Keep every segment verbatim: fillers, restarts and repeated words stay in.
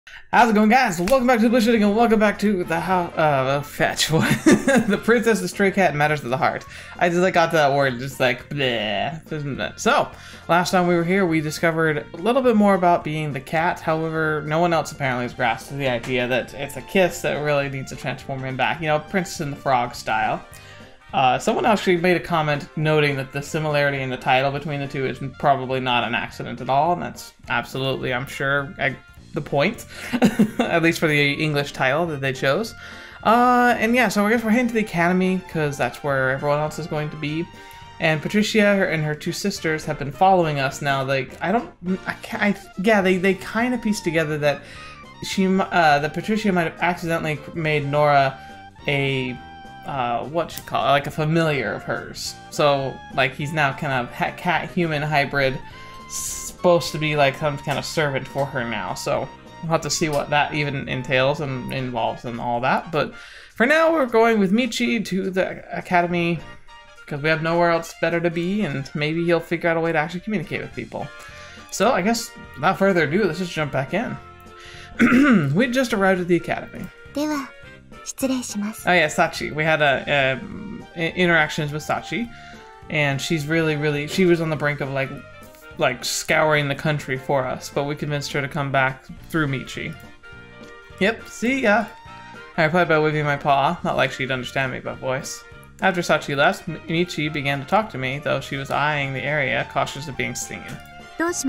How's it going, guys? Welcome back to the Bush and welcome back to the how uh fetch the Princess, the Stray Cat, Matters to the Heart. I just like got that word just like bleh. So last time we were here, we discovered a little bit more about being the cat. However, no one else apparently has grasped the idea that it's a kiss that really needs to transform him back. You know, Princess and the Frog style. Uh, someone actually made a comment noting that the similarity in the title between the two is probably not an accident at all, and that's absolutely, I'm sure, I, the point, at least for the English title that they chose. Uh, and yeah, so I guess we're heading to the academy because that's where everyone else is going to be. And Patricia and her two sisters have been following us now. Like, I don't, I can't, I, yeah, they, they kind of pieced together that she, uh, that Patricia might have accidentally made Nora a, uh, what you call it, like a familiar of hers. So, like, he's now kind of cat-human hybrid, supposed to be like some kind of servant for her now. So we'll have to see what that even entails and involves and all that. But for now, we're going with Michi to the academy because we have nowhere else better to be, and maybe he'll figure out a way to actually communicate with people. So I guess without further ado, let's just jump back in. We just arrived at the academy. Oh yeah, Sachi. We had a, a interactions with Sachi, and she's really, really, she was on the brink of like, like scouring the country for us, but we convinced her to come back through Michi. Yep, see ya. I replied by waving my paw, not like she'd understand me by voice. After Sachi left, Michi began to talk to me, though she was eyeing the area, cautious of being seen. That's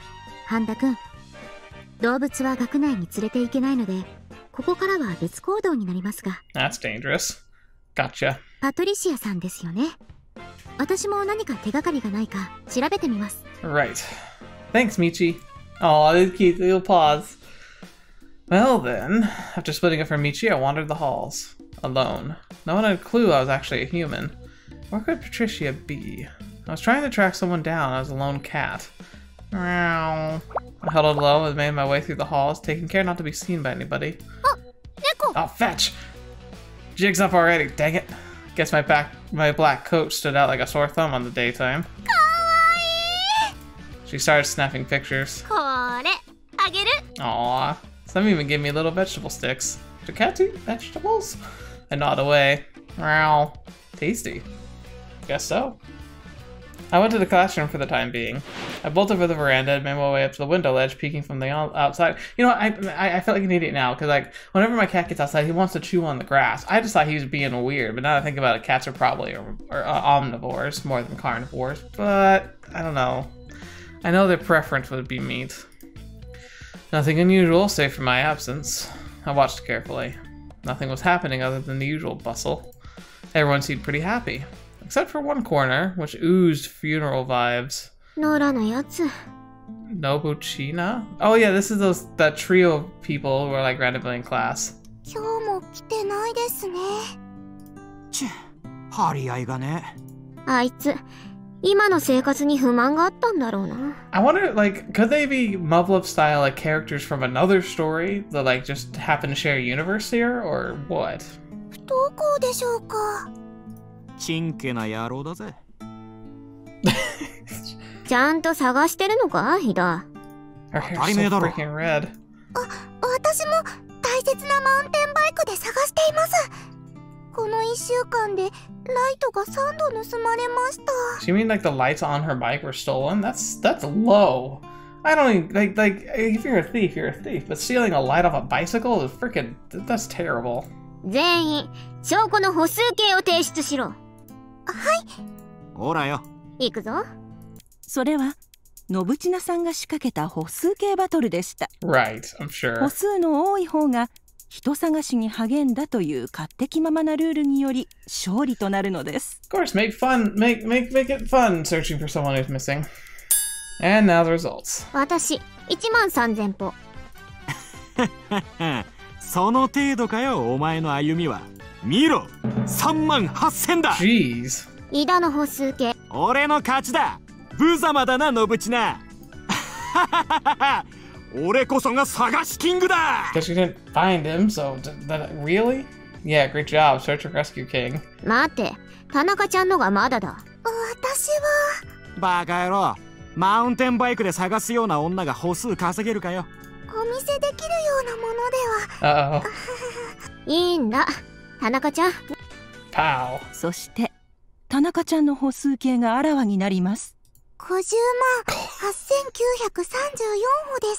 dangerous. Gotcha. Right. Thanks, Michi. Aw, these cute little paws. Well then, after splitting up from Michi, I wandered the halls. Alone. No one had a clue I was actually a human. Where could Patricia be? I was trying to track someone down as a lone cat. Meow. I huddled low and made my way through the halls, taking care not to be seen by anybody. Oh, fetch! Jig's up already, dang it. Guess my back, my black coat stood out like a sore thumb on the daytime. She started snapping pictures. Aww. Some even gave me little vegetable sticks. Do cats eat vegetables? I nod away. Wow. Tasty. Guess so. I went to the classroom for the time being. I bolted for the veranda and made my way up to the window ledge, peeking from the outside. You know what? I, I, I feel like an idiot now, because like, whenever my cat gets outside, he wants to chew on the grass. I just thought he was being weird, but now that I think about it, cats are probably or, or, uh, omnivores more than carnivores. But, I don't know. I know their preference would be meat. Nothing unusual, save for my absence. I watched carefully. Nothing was happening other than the usual bustle. Everyone seemed pretty happy. Except for one corner, which oozed funeral vibes. Nobuchina? Oh yeah, this is those that trio of people who are like randomly in class. I wonder, like, could they be Muv-Luv style like characters from another story that like just happen to share a universe here, or what? Her hair's so freaking red. So you mean like the lights on her bike were stolen? That's that's low. I don't even, like, like, if you're a thief, you're a thief, but stealing a light off a bicycle is freaking, that's terrible. Right. I'm sure. Of course, make fun, make, make, make it fun searching for someone who's missing. And now the results. Jeez. Guess you didn't find him, so that really? Yeah, great job, search and rescue king. お見せできるようなものでは。 Uh-oh. いいんだ、田中ちゃん。 Pow. そして田中ちゃんの歩数計があらわになります。 ごじゅうまんはっせんきゅうひゃくさんじゅうよんほです。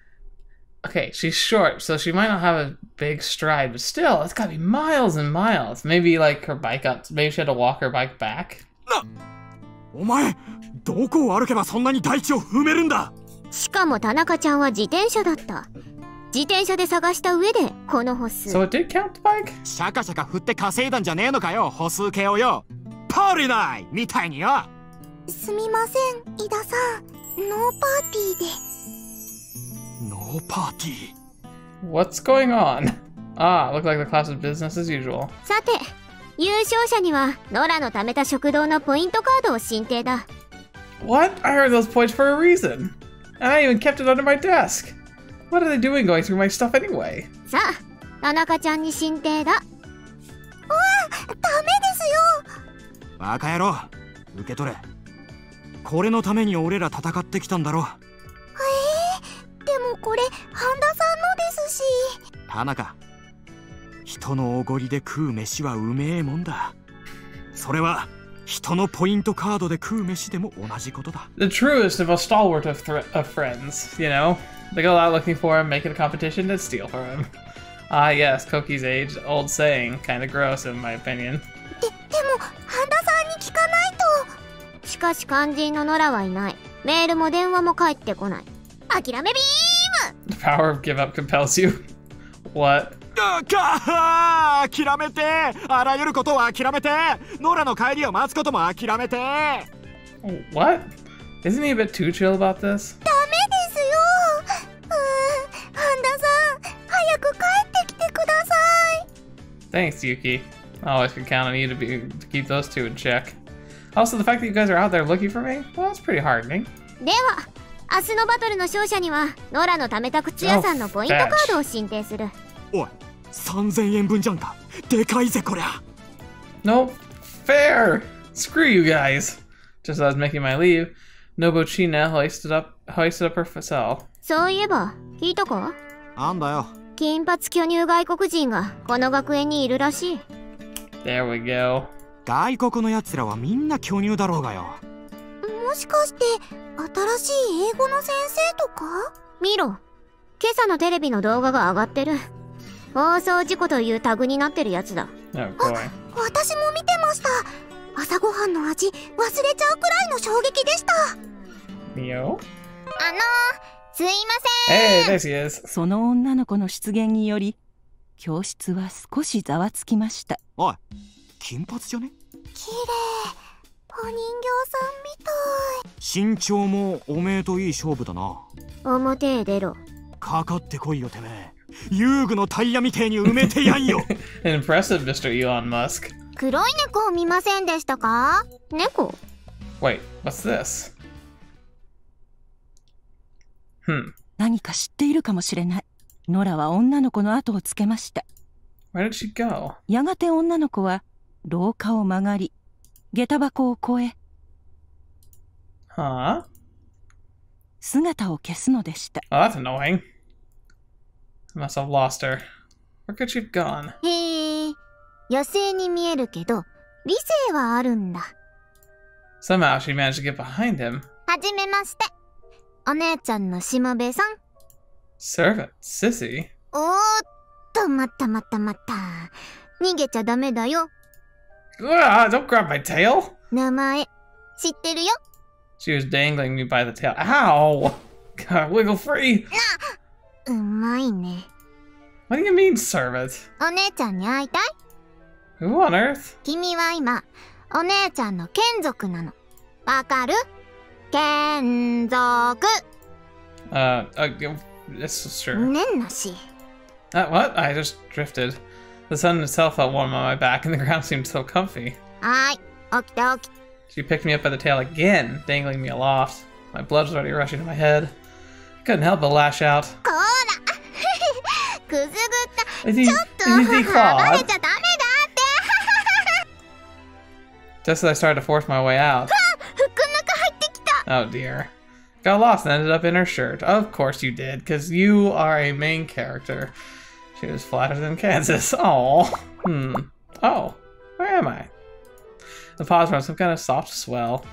Okay, she's short, so she might not have a big stride, but still, it's gotta be miles and miles. Maybe like her bike up, maybe she had to walk her bike back. な、お前、どこを歩けばそんなに大地を踏めるんだ。 しかも田中ちゃんは自転車だった。自転車で探した上でこの歩数。 So it did count the bike? シャカシャカ振って稼いだんじゃねえのかよ、歩数計をよ。パリナイみたいによ。 すみません、井田さん。ノーパーティーで。 ノーパーティー。 What's going on? Ah, look like the class of business as usual. さて、優勝者にはノラの貯めた食堂のポイントカードを進呈だ。 What? I earned those points for a reason. And I even kept it under my desk. What are they doing going through my stuff anyway? さあ、田中ちゃんに進呈だ。うわ、ダメですよ。 バカ野郎、受け取れ。これのために俺ら戦ってきたんだろ。 えー、でもこれ半田さんのですし。 田中、人のおごりで食う飯はうめえもんだ。それは人のポイントカードで食う飯でも同じことだ。 The truest and most stalwart of, th of friends, you know? They go out looking for him, make it a competition, then steal from him. Ah, yes, Koki's age old saying. Kinda gross, in my opinion. で、でも半田さんに聞かないと。しかし肝心のノラはいない。メールも電話も返ってこない。諦めビーム！ The power of give up compels you. What? あか諦めて、あらゆることを諦めて、ノラの帰りを待つことも諦めて。 What? Isn't he a bit too chill about this? ダメですよ。うーん、半田さん、早く帰ってきてください。 Thanks, Yuki. I always could count on you to be to keep those two in check. Also, the fact that you guys are out there looking for me, well, that's pretty heartening. では、明日のバトルの勝者にはノラの貯めた靴屋さんのポイントカードを進呈する。 おい、さんぜんえんぶんじゃんか。でかいぜこりゃ。 No fair. Screw you guys. Just as I was making my leave, Nobuchina hoisted up hoisted up her cell. そういえば聞いたか？ なんだよ。 金髪巨乳外国人がこの学園にいるらしい。 There we go. 外国のやつらはみんな巨乳だろうがよ。 もしかして新しい英語の先生とか？見ろ、今朝のテレビの動画が上がってる。放送事故というタグになってるやつだ。 Oh boy. 私も見てました。朝ごはんの味忘れちゃうくらいの衝撃でした。 Mio? あのー、すいません。 Hey, there she is. その女の子の出現により教室は少しざわつきました。 おい、金髪じゃね？ 綺麗。お人形さんみたい。 身長もおめえといい勝負だな。 表へ出ろ。 かかってこいよてめえ。遊具のタイヤみてえに埋めてやんよ。 Impressive, Mister Elon Musk. 黒い猫を見ませんでしたか？猫？ Wait, what's this? Hmm. 何か知っているかもしれない。ノラは女の子の後をつけました。 Where did she go? やがて女の子は廊下を曲がり、下駄箱を越え、 Huh? 姿を消すのでした。 Oh, that's annoying. I must have lost her. Where could she have gone? へえ、野生に見えるけど理性はあるんだ。 Somehow she managed to get behind him. はじめまして。お姉ちゃんのしもべさん。 Servant, Sissy? おーっと、またまたまた。逃げちゃダメだよ。 Ah, don't grab my tail! 名前知ってるよ。 She was dangling me by the tail. Ow! God, wiggle free! うまいね。 What do you mean, servant? お姉ちゃんに会いたい？ Who on earth? 君は今、お姉ちゃんの眷属なの。わかる？眷属。 Uh, uh, this is sure. ねんなし。 Uh, what? I just drifted. The sun itself felt warm on my back, and the ground seemed so comfy. はーい、起きて起き。 She picked me up by the tail again, dangling me aloft. My blood was already rushing to my head. I couldn't help but lash out. こーらくすぐった。 Is he, ちょっと is he 暴れちゃダメ declawed? だって。 Just as I started to force my way out. 服の中入ってきた。 Oh dear. Got lost and ended up in her shirt. Of course you did, because you are a main character. She was flatter than Kansas. Oh. Hmm. Oh. Where am I? The paws were on some kind of soft swell.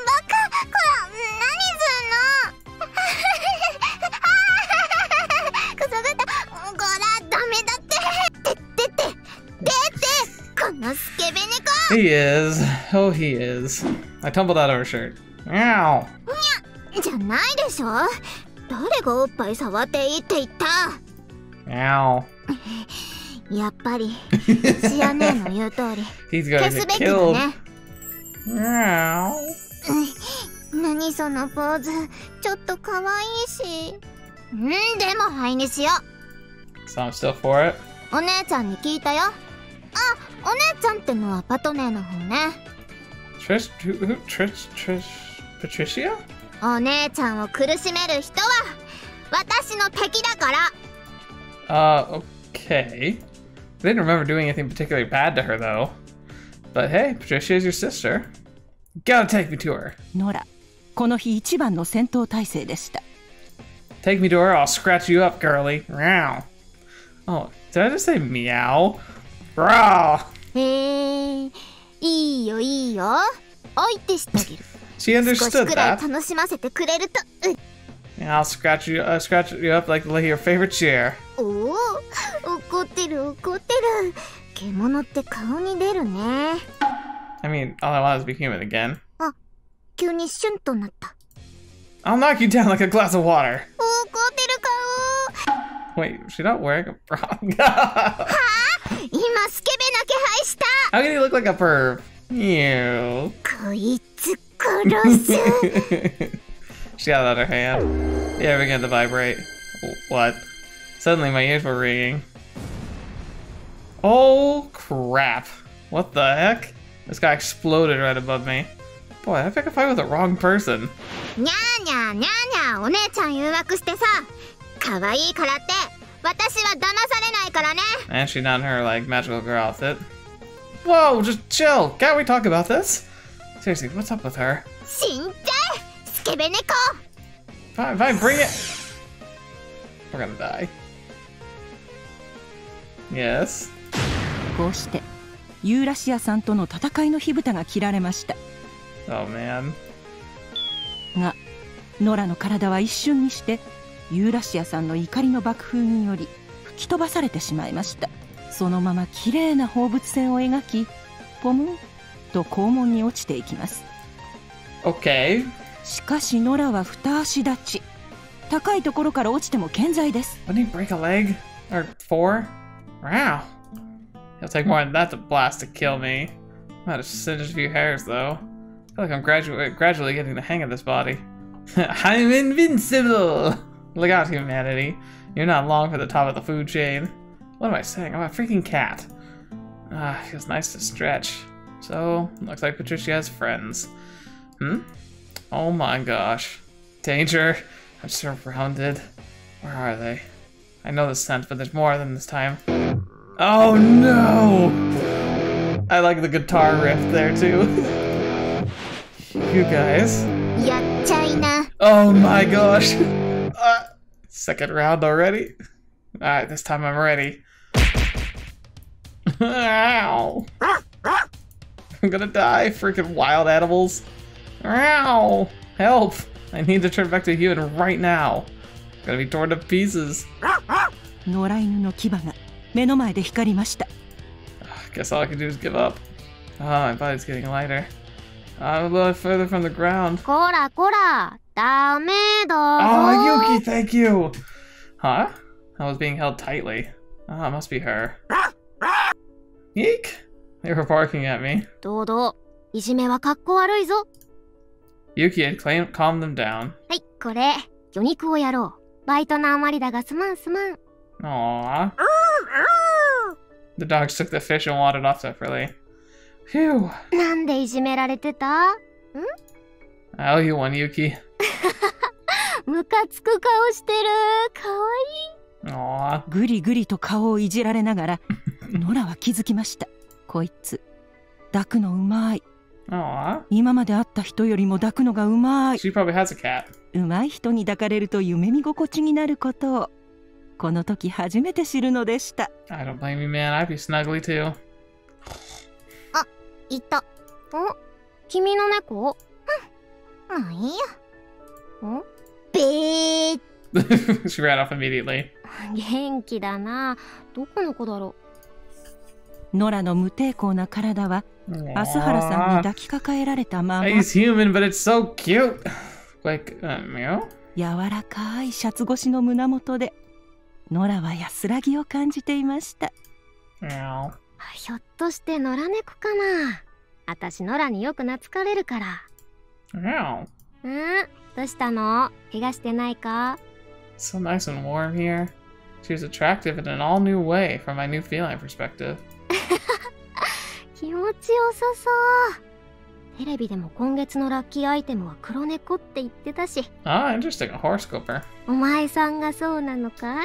He is. Oh, he is. I tumbled out of her shirt. Meow. じゃないでしょ。誰がおっぱい触っていいって言った。 Meow. やっぱりシアネの言う通り He's gonna 消す get べきだ killed. ね。 Meow. 何そのポーズ、ちょっと可愛いし。うんでもはいにしよう。 So I'm still for it. お姉ちゃんに聞いたよ。あ、お姉ちゃんってのはパトネーの方ね。 Trish, who, who, Trish, Trish, Patricia? お姉ちゃんを苦しめる人は私の敵だから。 Uh, okay. I didn't remember doing anything particularly bad to her, though. But hey, Patricia is your sister. Gotta take me to her. ノラ、この日一番の戦闘態勢でした。 Take me to her, I'll scratch you up, girly. Meow. Oh, did I just say meow? Growl. へえ、いいよいいよ。おいってしてあげる。 She 少し understood くらい that. 楽しませてくれると。う Yeah, I'll scratch you, uh, scratch you up like your favorite chair. おお、怒ってる怒ってる。獣って顔に出るね。 I mean, all I want is to be human again. あ、急にシュンとなった。 I'll knock you down like a glass of water. 怒ってる顔。 Wait, is she not wearing a bra? はあ、今スケベな気配した。 How can he look like a perv? Ew. こいつ殺す。 She got it out of her hand. Yeah, we began to vibrate. What? Suddenly my ears were ringing. Oh crap. What the heck? This guy exploded right above me. Boy, I think I fight with the wrong person. にゃーにゃーにゃーにゃー、お姉ちゃん誘惑してさ。可愛いからって私は騙されないからね。 And she's not in her like magical girl outfit. Whoa, just chill. Can't we talk about this? Seriously, what's up with her? 死んじゃえ、スケベ猫。 Fine, fine, bring it. We're gonna die. Yes. こうしてユーラシアさんとの戦いの火蓋が切られました。 Oh man. がノラの体は一瞬にしてユーラシアさんの怒りの爆風により吹き飛ばされてしまいました。そのまま綺麗な放物線を描き、ポムンと肛門に落ちていきます。 Okay. しかしノラは二足立ち、高いところから落ちても健在です。 Wouldn't he break a leg? Or four? Wow. It'll take more than that to blast to kill me. I might have singed a few hairs though. I feel like I'm gradu gradually getting the hang of this body. I'm invincible! Look out, humanity. You're not long for the top of the food chain. What am I saying? I'm a freaking cat. Ah, feels nice to stretch. So, looks like Patricia has friends. Hmm? Oh my gosh. Danger. I'm surrounded. Where are they? I know the scent, but there's more than this time. Oh no! I like the guitar riff there too. You guys. やっちゃいな。 Oh my gosh. Uh, second round already? Alright, this time I'm ready. Ow. I'm gonna die, freaking wild animals. Ow. Help. I need to turn back to human right now. I'm gonna be torn to pieces. 野良犬の牙が目の前で光りました。 Guess all I can do is give up. Oh, my body's getting lighter. I'm a little further from the ground. こらこら、ダメだぞ。 Oh, Yuki, thank you. Huh? I was being held tightly. Oh, it must be her. Eek! They were barking at me. 堂々、いじめはかっこ悪いぞ。 Yuki had claimed, calmed them down. はい、これ、魚肉をやろう。バイトの余りだがすまんすまん。 Aww. The dogs took the fish and wandered off separately. Phew. なんでいじめられてた？ん？ I owe you one, Yuki. ムカつく顔してる。かわいい。 Aww. ぐりぐりと顔をいじられながらノラは気づきました。こいつ抱くのうまい。 Aw. 今まで会った人よりも抱くのがうまい。 She probably has a cat. うまい人に抱かれると夢見心地になることをこの時初めて知るのでした。 I don't blame you, man. I'd be snuggly too. いた。お、君の猫？うん。まあいいや。ん？べー。 She ran off immediately. 元気だな。どこの子だろノラの無抵抗な体は朝原さんに抱きかかえられたまま、 He's human, but it's so cute. Like, uh, meow? 柔らかいシャツ越しの胸元でノラは安らぎを感じていました。 Meow. う。ひょっとして野良猫かな。あたし野良によく懐かれるから。 Meow. うんどうしたの？怪我してないか？ So nice and warm here. She was attractive in an all new way from my new feeling perspective. 気持ちよさそう。テレビでも今月のラッキーアイテムは黒猫って言ってたし。 Ah, interesting. A horoscoper. お前さんがそうなのかい？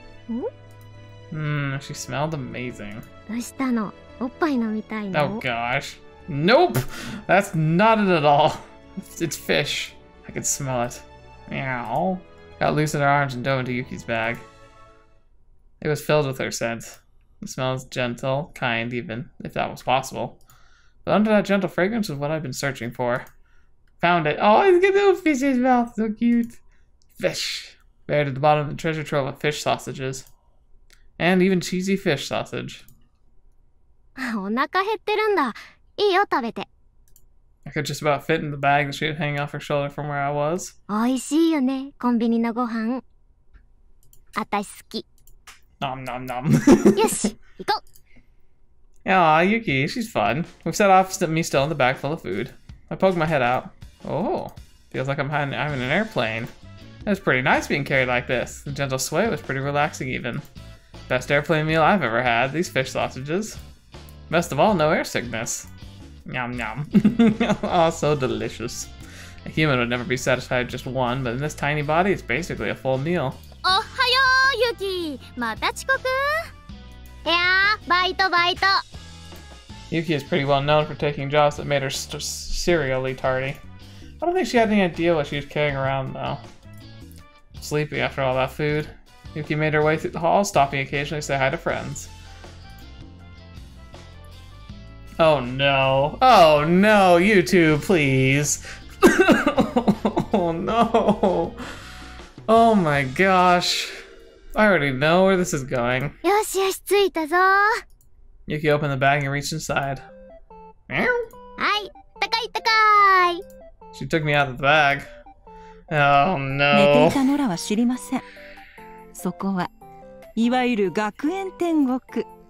Mmm, she smelled amazing. どうしたの？おっぱい飲みたい Oh の？ gosh. Nope! That's not it at all. It's, it's fish. I can smell it. Meow. Got loose in her arms and dove into Yuki's bag. It was filled with her scent. The smell was gentle, kind even, if that was possible. But under that gentle fragrance was what I've been searching for. Found it. Oh, he's got a little fish in his mouth. So cute. Fish. Buried at the bottom of the treasure trove of fish sausages. And even cheesy fish sausage. お腹減ってるんだ。いいよ食べて。 I could just about fit in the bag that she had hanging off her shoulder from where I was. おいしいよね、コンビニのご飯。あたし好き。 Nom nom nom. よし、行こう。 Aw, Yuki, she's fun. We've set off to me still in the bag full of food. I poked my head out. Oh, feels like I'm, I'm in an airplane. It was pretty nice being carried like this. The gentle sway was pretty relaxing even. Best airplane meal I've ever had, these fish sausages. Best of all, no air sickness. Yum yum. Oh, so delicious. A human would never be satisfied with just one, but in this tiny body, it's basically a full meal. おはよう、ユキ。また遅刻？いやー、バイトバイト。 Yuki is pretty well known for taking jobs that made her st serially tardy. I don't think she had any idea what she was carrying around, though. Sleepy after all that food, Yuki made her way through the hall, stopping occasionally to say hi to friends. Oh no. Oh no, you two, please. Oh no. Oh my gosh. I already know where this is going. よしよし、着いたぞ。 Yuki opened the bag and reached inside. Meow. はい、高い高い。 She took me out of the bag. Oh 寝て no. いたノラは知りません。そこはいわゆる学園天国、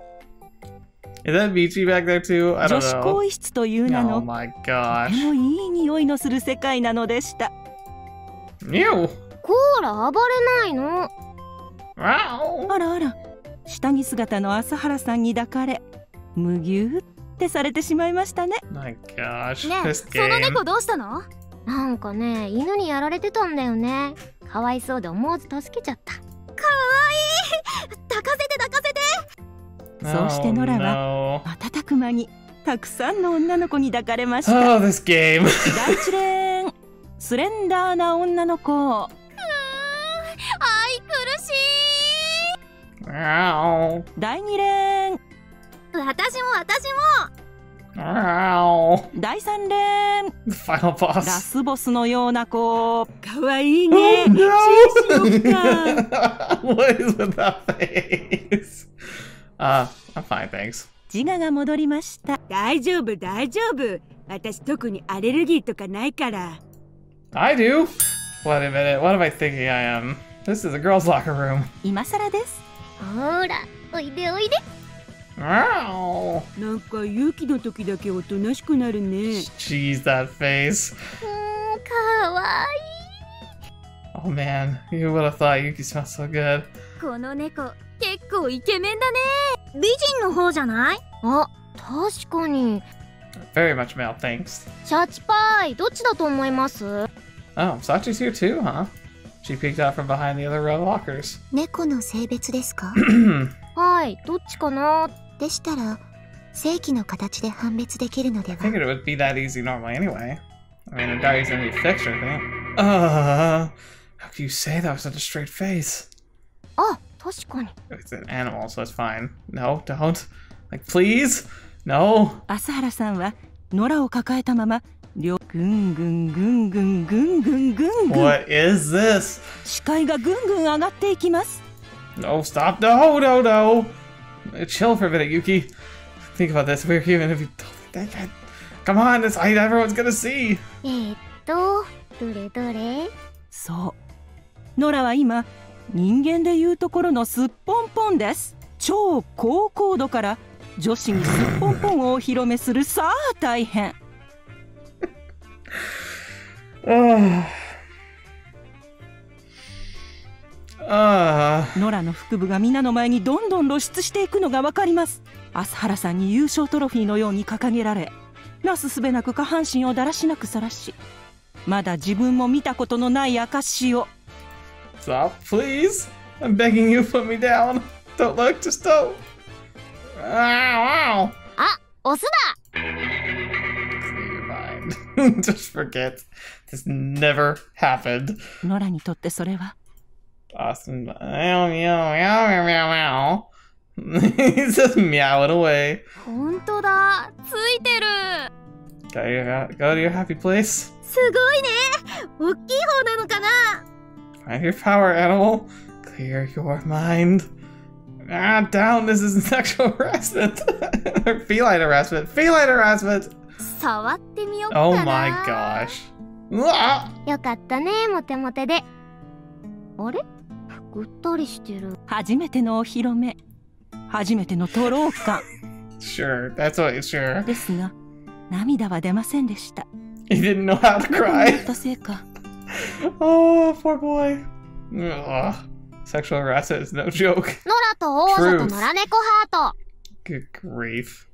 Is that Michi back there too? I 女 don't 子 know. 更衣室という名 Oh の my とて gosh. もいい匂いのする世界なのでした。 Meow. コーラ暴れないの？ Wow. あらあら、下着姿の朝原さんに抱かれむぎゅーってされてしまいましたね。 My gosh. ねえ、 This その game. 猫どうしたの？なんかね、犬にやられてたんだよね。かわいそうで思わず助けちゃった。かわいい。抱かせて抱かせて。 そうしてノラは Oh, no. 瞬く間にたくさんの女の子に抱かれました。 Oh, this game. 第一レーン、スレンダーな女の子。 愛くるしい。 Ow. 第二レーン、 私も私も。 Ow. 第三レーン、 The final ラ boss. スボスのような子。かわいいね。 Oh, no. チューしよっか。 What is with that face? Uh, I'm fine, thanks. 自我が戻りました。 大丈夫大丈夫。私特にアレルギーとかないから。 I do. Wait a minute. What am I thinking I am? This is a girl's locker room. 今更です。 ほら、おいでおいで。 Ow. なんか勇気の時だけおとなしくなるね。 Jeez, that face. うーん、かわい Oh man, you would have thought Yuki smelled so good. い。この猫、結構イケメンだね。美人の方じゃない？あ、確かに。 Very much male, thanks. シャチパイ、どっちだと思います？ Oh, Sachi's here too, huh? She peeked out from behind the other row of lockers. 猫の性別ですか？はい、どっちかな？でしたら、 正規の形で判別できるので I は。 figured it would be that easy normally anyway. I mean, the doggy's gonna be fixed or anything. Uh, how can you say that with such a straight face? あ、確かに。 It's an animal, so that's fine. No, don't. Like, please? No. 朝原さんは野良を抱えたまま両ぐんぐんぐんぐんぐんぐんぐんぐん What is this? 視界がぐんぐん上がっていきます。 No, stop. No, no, no. Chill for a minute, Yuki. Think about this. We're human. If you don't think that. Come on, this I everyone's gonna see. えーっと、どれどれ？ そう野良は今人間でいうところのすっぽんぽんです。超高高度から女子にすっぽんぽんをお披露目する。さあ大変。 ああ。 野良の腹部が皆の前にどんどん露出していくのがわかります。朝原さんに優勝トロフィーのように掲げられ、なすすべなく下半身をだらしなくさらし、まだ自分も見たことのない証を。 Stop, please. I'm begging you, put me down. Don't look, just don't. Ow, ow. あ、オスだ。 Clear your mind. Just forget. This never happened. 野良にとってそれは Awesome. Meow, meow, meow, meow, meow. He's just meowing away. 本当だ。ついてる。 Go to your, go to your happy place. すごいね。大きい方なのかな。 Find your power, animal. Clear your mind. Ah, down. This is sexual harassment. Or feline harassment. Feline harassment. 触ってみようかな。 Oh my gosh. Ah! よかったね、モテモテで。あれ？ぐったりしてる。 初めてのお披露目、初めてのトロー感 Sure, that's what. Sure. ですが、涙は出ませんでした。 He didn't know how to だ cry. ったせいか、 Oh, poor boy. Ugh. Sexual harassment is no joke. ノラと王女と Truth. 野良猫ハート。 Good grief.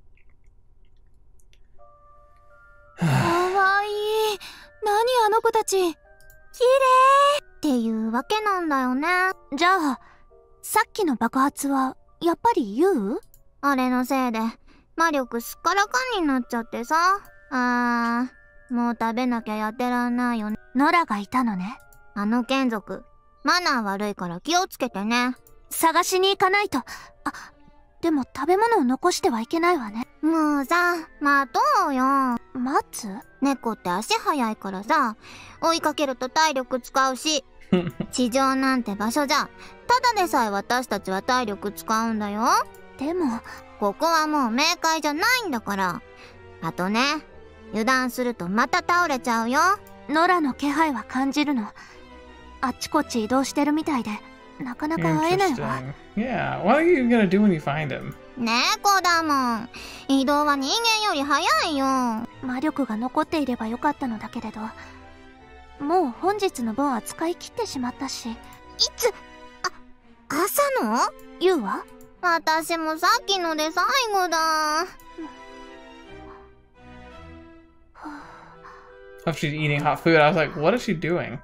かわいい。何あの子たち。きれいっていうわけなんだよね。じゃあ、さっきの爆発はやっぱりユウ？あれのせいで魔力すっからかんになっちゃってさ。あー、もう食べなきゃやってらんないよね。ノラがいたのね。あの眷属、マナー悪いから気をつけてね。探しに行かないと。あ、でも食べ物を残してはいけないわね。もうさ、待とうよ。待つ？猫って足早いからさ、追いかけると体力使うし、地上なんて場所じゃ、ただでさえ私たちは体力使うんだよ。でも、ここはもう冥界じゃないんだから。あとね、油断するとまた倒れちゃうよ。ノラの気配は感じるの。あっちこっち移動してるみたいで、なかなか会えないわ。 Interesting. Yeah. What are you gonna do when you find him? 猫だもん。移動は人間より早いよ。魔力が残っていればよかったのだけれど、もう本日の分は使い切ってしまったし。いつ？あ、朝の？ユウは？私もさっきので最後だ。 Oh, she's eating hot food. I was like, what is she doing?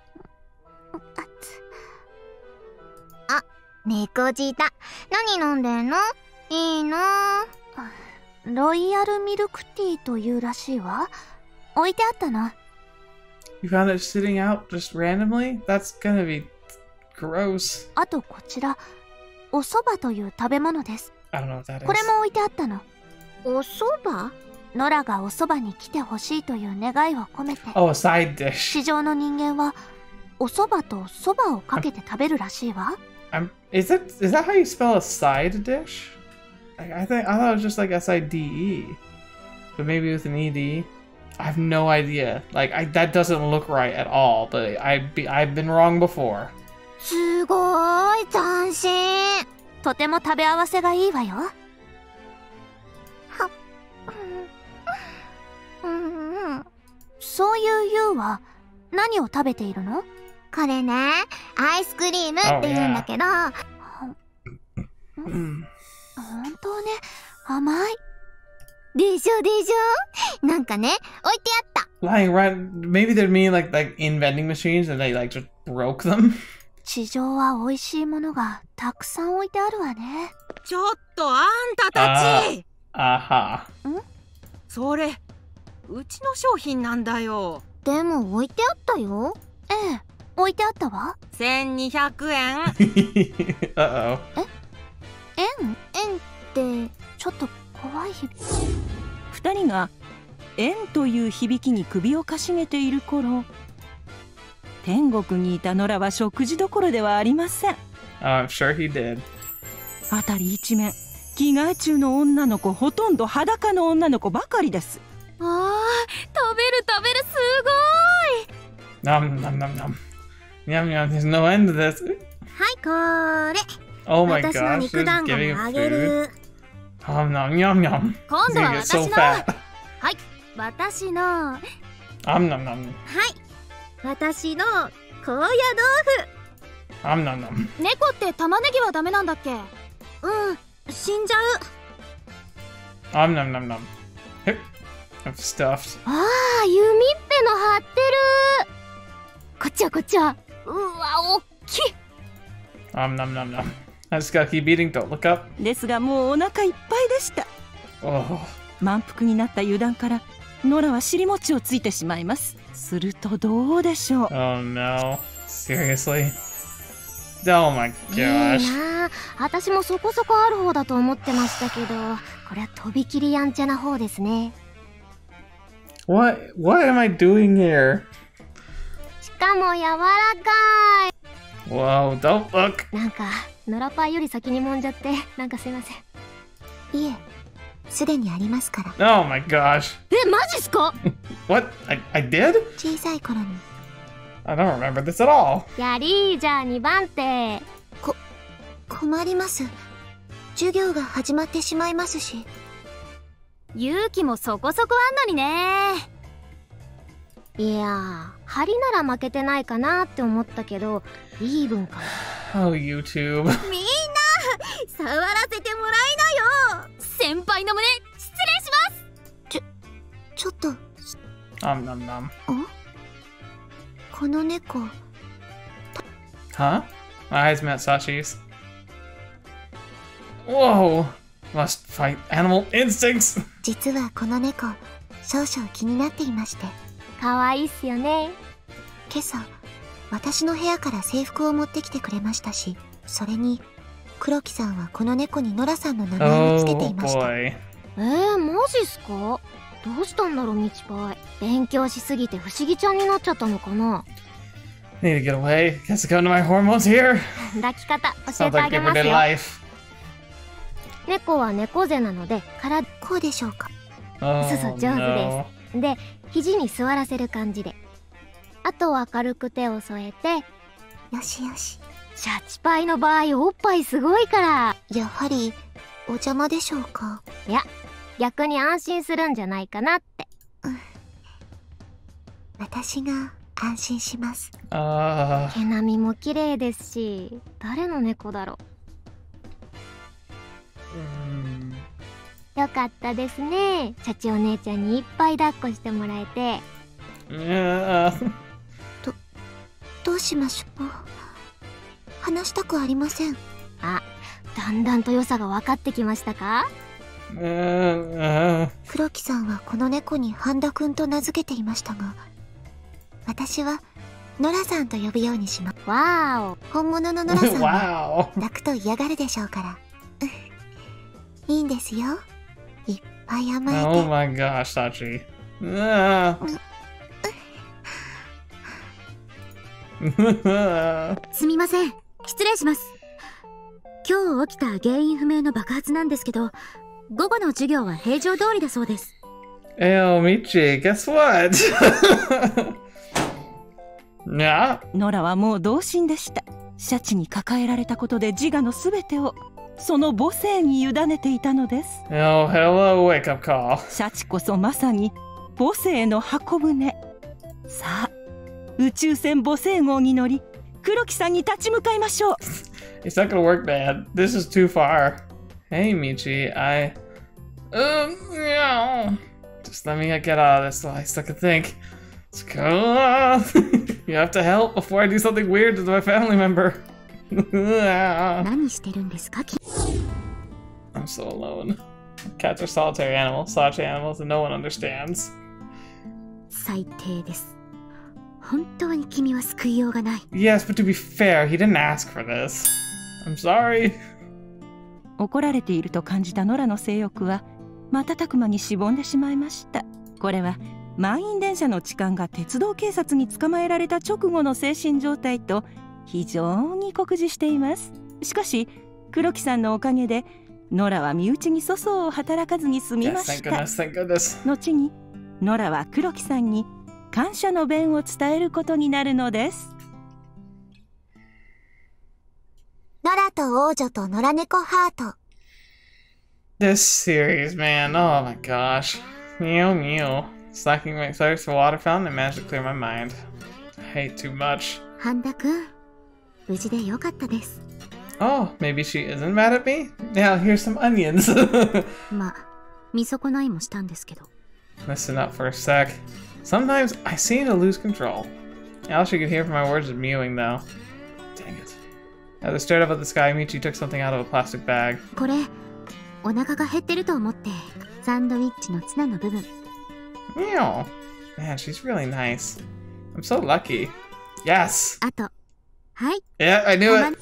あ、猫舌。何飲んでんの？いいの？ロイヤルミルクティーというらしいわ。置いてあったの。 You found it sitting out just randomly? That's gonna be gross. あとこちら、お蕎麦という食べ物です。 I don't know what that is. これも置いてあったの。お蕎麦？ノラがお蕎麦に来てほしいという願いを込めて。 Oh, a side dish. 地上の人間はお蕎麦と蕎麦をかけて食べるらしいわ。 I'm, is that is that how you spell a side dish? I, I think I thought it was just like S I D E, but maybe with an E D. I have no idea. Like I, that doesn't look right at all. But I be I've been wrong before. すごい斬新。とても食べ合わせがいいわよ。はっ、うんうん。そういうユウは何を食べているの？これね、アイスクリームって言うんだけど、本当ね、甘い。でしょでしょ。なんかね、置いてあった。 Lying around. Maybe they're mean like like in vending machines and they like just broke them. 地上は美味しいものがたくさん置いてあるわね。 ちょっとあんたたち。 Aha. それうちの商品なんだよ。 でも置いてあったよ。ええ、置いてあったわ。 せんにひゃくえん。 Uh-oh. 円円ってちょっと怖い響き。 二人が円という響きに首をかしげている頃、天国にいたノラは食事どころではありません。 I'm sure he did. 辺り一面着替え中の女の子、ほとんど裸の女の子ばかりです。 ああ、食べる食べる、す Nom nom nom nom. Yum yum, there's no end to this. ごい。はい、これ Oh my 私の gosh, 肉 she's 団子 giving もあ him げ food. る。 Nom nom yum yum. 今 He's 度は gonna get so 私の fat. はい私のは Om nom nom. い私の高野豆 Om nom nom. 腐。猫って玉ねぎはダメなんだっけ？うん、死んじゃう。 Om nom nom nom. Hip. I'm stuffed. ああ、弓っぺの張ってる。こっちはこっちは。うわ、おっきい。 Om nom nom nom. I just gotta keep eating, don't look up. ですがもうお腹いっぱいでした。 Oh. 満腹になった油断からノラは尻餅をついてしまいます。するとどうでしょう。 Oh no. Seriously? Oh my いいな gosh. あ、私もそこそこある方だと思ってましたけど、これはとびきりやんちゃな方ですね。 What what am I doing here? しかも柔らか Whoa, don't look. い。なんかノラパーより先に揉んじゃって、なんかすいません。いえ、すでにありますから。 Oh my gosh. え、マジっすか？ What? I, I did? 小さい頃に。 I don't remember this at all. やりー、じゃあにばん手。こ、困ります。授業が始まってしまいますし。勇気もそこそこあんのにね。いやー、針なら負けてないかなって思ったけど、イーブンかも。 Oh, YouTube. みんな触らせてもらいなよ。先輩の胸失礼します。ちょちょっと Om nom nom. この猫 Huh? My eyes met Sashi's. Whoa! Must fight animal instincts! 実はこの猫少々気になっていまして。可愛いっすよね。今朝私の部屋から制服を持ってきてくれましたし、それに黒木さんはこの猫にノラさんの名前をつけてい Oh ました。 boy. えー、マジっすか？どうしたんだろう、ミチパイ。勉強しすぎて不思議ちゃんになっちゃったのかな。 Need to get away. Guess I come to my hormones here. 抱き方教え Sounds てあ like げます everyday よ。 life. 猫は猫背なので体こうでしょうか。 Oh そうそう、上手 no. です。で、肘に座らせる感じで。あとは軽く手を添えて。よしよし。シャチパイの場合おっぱいすごいから。やはりお邪魔でしょうか。いや、逆に安心するんじゃないかなって。うん、私が安心します。 Uh, 毛並みも綺麗ですし、誰の猫だろう。よかったですね。シャチお姉ちゃんにいっぱい抱っこしてもらえて。 uh, どうしましょう。話したくありません。あ、だんだんと良さが分かってきましたか？ uh, uh. 黒木さんはこの猫に半田くんと名付けていましたが、私はノラさんと呼ぶようにします。わーお、本物のノラさんは Wow. 抱くと嫌がるでしょうから。いいんですよ。いっぱい甘えて。 Oh my gosh, Sachi. Uh. すみません、失礼します。今日起きた原因不明の爆発なんですけど、午後の授業は平常通りだそうです。 Ayo, Michi, guess what? Yeah. ノラはもう同心でした。シャチに抱えられたことで自我のすべてをその母性に委ねていたのです。 Oh, hello, wake up call. シャチこそまさに母性の箱舟。さあ、宇宙船母性号に乗り黒木さんに立ち向かいましょう。 It's not gonna work, man. This is too far. Hey, Michi, I... Um, yeah. Just let me get out of this while I still can think. Let's go. You have to help before I do something weird to my family member. 何してるんですか？ I'm so alone. Cats are solitary animals, solitary animals that no one understands. 最低です。本当に君は救いようがない。 Yes, but to be fair, he didn't ask for this. I'm sorry. 怒られていると感じたノラの性欲は瞬く間にしぼんでしまいました。これは満員電車の痴漢が鉄道警察に捕まえられた直後の精神状態と非常に酷似しています。しかし黒木さんのおかげでノラは身内に粗相を働かずに済みました。 Yes, thank goodness, thank goodness. 後にノラは黒木さんに感謝の弁を伝えることになるのです。 ノラと王女と野良猫ハート。 This series, man, oh my gosh. Meow meow. Slacking my thirst for water fountain and managed to clear my mind. I hate too much. 半田くん、無事でよかったです。 Oh, maybe she isn't mad at me? Now here's some onions. まあ、見損ないもしたんですけど。 Listen up for a sec. Sometimes I seem to lose control. All she could hear from my words is mewing, though. Dang it. As I stared up at the sky, Michi took something out of a plastic bag. これ、お腹が減ってると思って、サンドイッチのツナの部分。 Meow. Man, she's really nice. I'm so lucky. Yes! あと、はい。 Yeah, I knew it!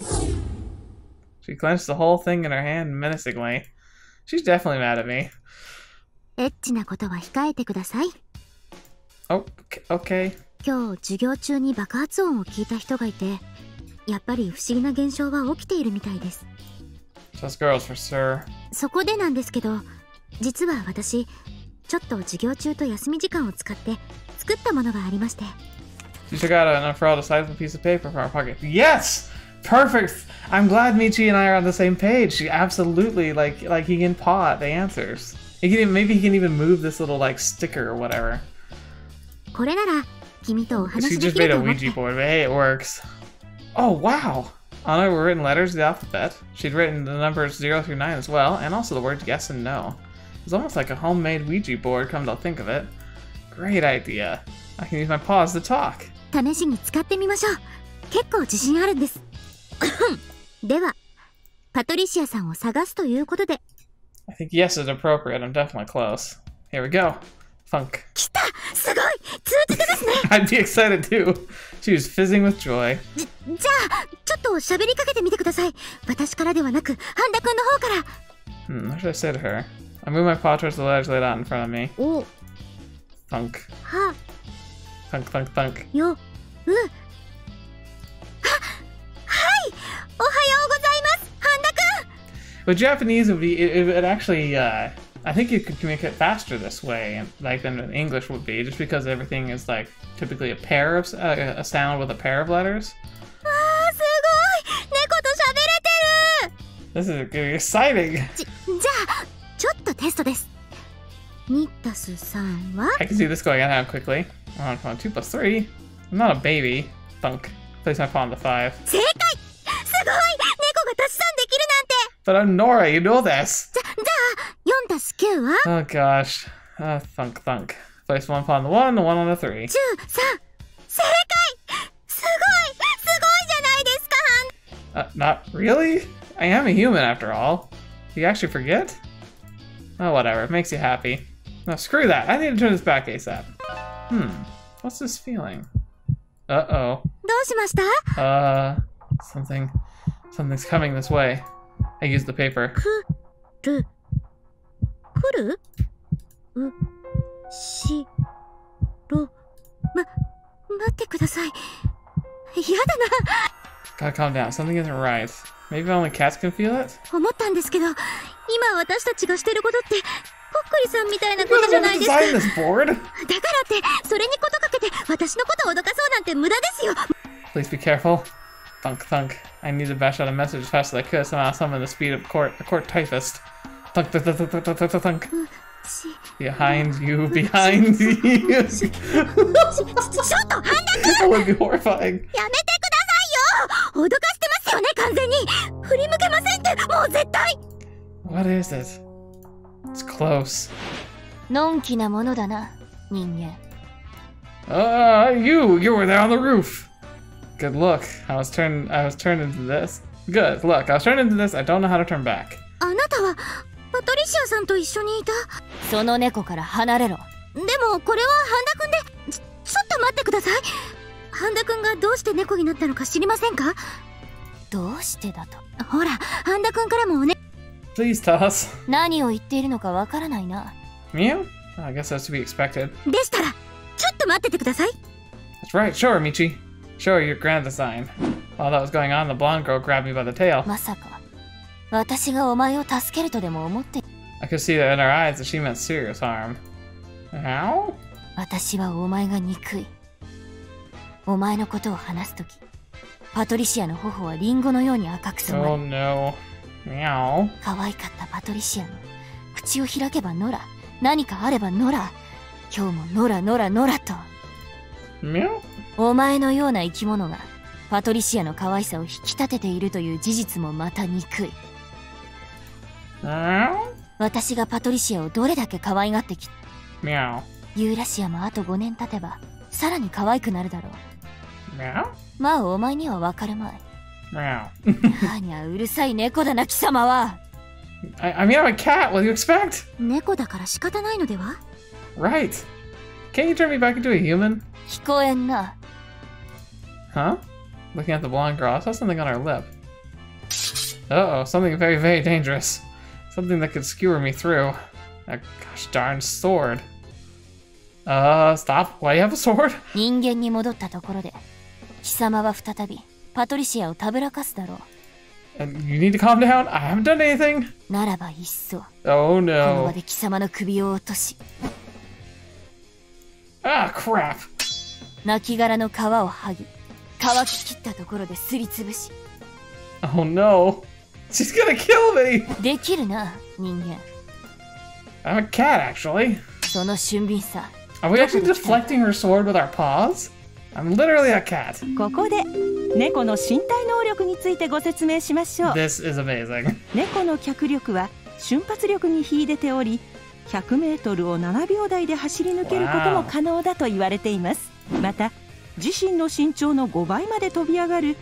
She clenched the whole thing in her hand menacingly. She's definitely mad at me. エッチなことは控えてください。 Oh, okay. 今日授業中に爆発音を聞いた人がいて、やっぱり不思議な現象は起きているみたいです。 Just girls for sure. そこでなんですけど、実は私、ちょっと授業中と休み時間を使って作ったものがありまして。 She took out an unfurled a sizable piece of paper from her pocket. Yes! Perfect! I'm glad Michi and I are on the same page. She absolutely, like, like he can paw at the answers. He can even, maybe he can even move this little, like, sticker or whatever. これなら君とお She 話で just きる made と a 思って。 Ouija board, but hey, it works. Oh, wow! On it were written letters of the alphabet. She'd written the numbers zero through nine as well, and also the words yes and no. It was almost like a homemade Ouija board, come to think of it. Great idea. I can use my paws to talk. 試しに使ってみましょう。結構自信あるんです。では、パトリシアさんを探すということで。 I think yes is appropriate. I'm definitely close. Here we go. Funk. 来た！すごい！通知ですね。 I'd be excited too. She was fizzing with joy. じ、じゃあ、ちょっと喋りかけてみてください。私からではなく、半田くんの方から。 Hmm, what should I say to her? I moved my paw towards the letters laid out in front of me. お、 Thunk. は、 Thunk, thunk, thunk. よ、う。は、はい！おはようございます、半田くん。 With Japanese, it would be, it, it would actually, uh, I think you could communicate faster this way, like than English would be, just because everything is like typically a pair of, uh, a sound with a pair of letters. わあ、すごい！猫と喋れてる！ This is gonna be exciting. じ、じゃあ、ちょっとテストです。にたすさんは I can see this going on quickly. Oh, come on, two plus three. I'm not a baby. Thunk. Place my paw on the five. 正解！すごい！猫が足し算できるなんて！ But I'm Nora, you know this. じゃ、じゃあ、よんたすきゅうは Oh gosh. Uh, thunk, thunk. Place one paw on the one, the one on the three. じゅうさん。正解！すごい！すごいじゃないですか、 Uh, not really? I am a human after all. Do you actually forget? Oh, whatever. It makes you happy. No, screw that. I need to turn this back ASAP. Hmm. What's this feeling? Uh-oh. どうしました？ Uh, something... Something's coming this way. I use the paper. くる。くる？う、し、ろ。ま、待ってください。やだな。 Gotta calm down. Something isn't right. Maybe only cats can feel it? 思ったんですけど、今私たちがしてることって、ぽっくりさんみたいなことじゃないですか。 Designed this board? だからって、それにことかけて、私のことを脅かそうなんて無駄ですよ。 Please be careful. Thunk, thunk. I need to bash out a message as fast as I could. Somehow summon the speed of court, a court typist. Thunk, thunk, thunk, thunk, thunk, thunk, thunk. し、 Behind you, behind you. ちょ、ちょっと、半田くん That would be horrifying. やめてくださいよ！脅かしてますよね、完全に！振り向けませんって、もう絶対！ What is it? It's close. のんきなものだな、人間。 Ah, uh, you! You were there on the roof! Good look. I was turned I was turned into this. Good look. I was turned into this. I don't know how to turn back. あなたは、パトリシアさんと一緒にいた。 その猫から離れろ。 でもこれは半田くんで、ち、ちょっと待ってください。半田くんがどうして猫になったのか知りませんか？ どうしてだと。 ほら、半田くんからもおね。 Please tell us. 何を言っているのかわからないな。 Meow? I guess that's to be expected. でしたら、ちょっと待っててください。 That's right. Sure, Michi. Show her your grand design. While that was going on, the blonde girl grabbed me by the tail. まさか私がお前を助けるとでも思って。 I could see that in her eyes that she meant serious harm. How? 私はお前が憎い。お前のことを話すとき、パトリシアの頬はリンゴのように赤く染ま Oh る。 no. Meow. 可愛かったパトリシアの口を開けばノラ、何かあればノラ、今日もノラノラノラと。 Meow? お前のような生き物がパトリシアの可愛さを引き立てているという事実もまた憎い。 Meow? 私がパトリシアをどれだけ可愛がってき、 Meow. ユーラシアもあとごねん経てばさらに可愛くなるだろう。 Meow? まあお前にはわかるまい。 Meow. はにゃうるさい猫だな貴様は。 I, I mean, I'm a cat. What do you expect? 猫だから仕方ないのでは？ Right. Can't you turn me back into a human? 聞こえんな。 Huh? Looking at the blonde girl, I saw something on her lip. Uh oh, something very, very dangerous. Something that could skewer me through. A gosh darn sword. Uh, stop. Why do you have a sword? 人間に戻ったところで貴様は再びパトリシアをたぶらかすだろう。 And you need to calm down? I haven't done anything. ならばいっそ Oh この場 no. で貴様の首を落とし、 Ah, crap. 亡骸の皮を剥ぎ、乾ききったところですりつぶし、 Oh no. She's gonna kill me. できるな人間。 I'm a cat, actually. その俊敏さ。 Are we actually deflecting her sword with our paws? I'm literally a cat. ここで猫の身体能力についてご説明しましょう。 This is amazing. 猫の脚力は瞬発力に秀でており、ひゃくメートルをななびょう台で走り抜けることも可能だと言われています。また自身の身長のごばいまで飛び上がる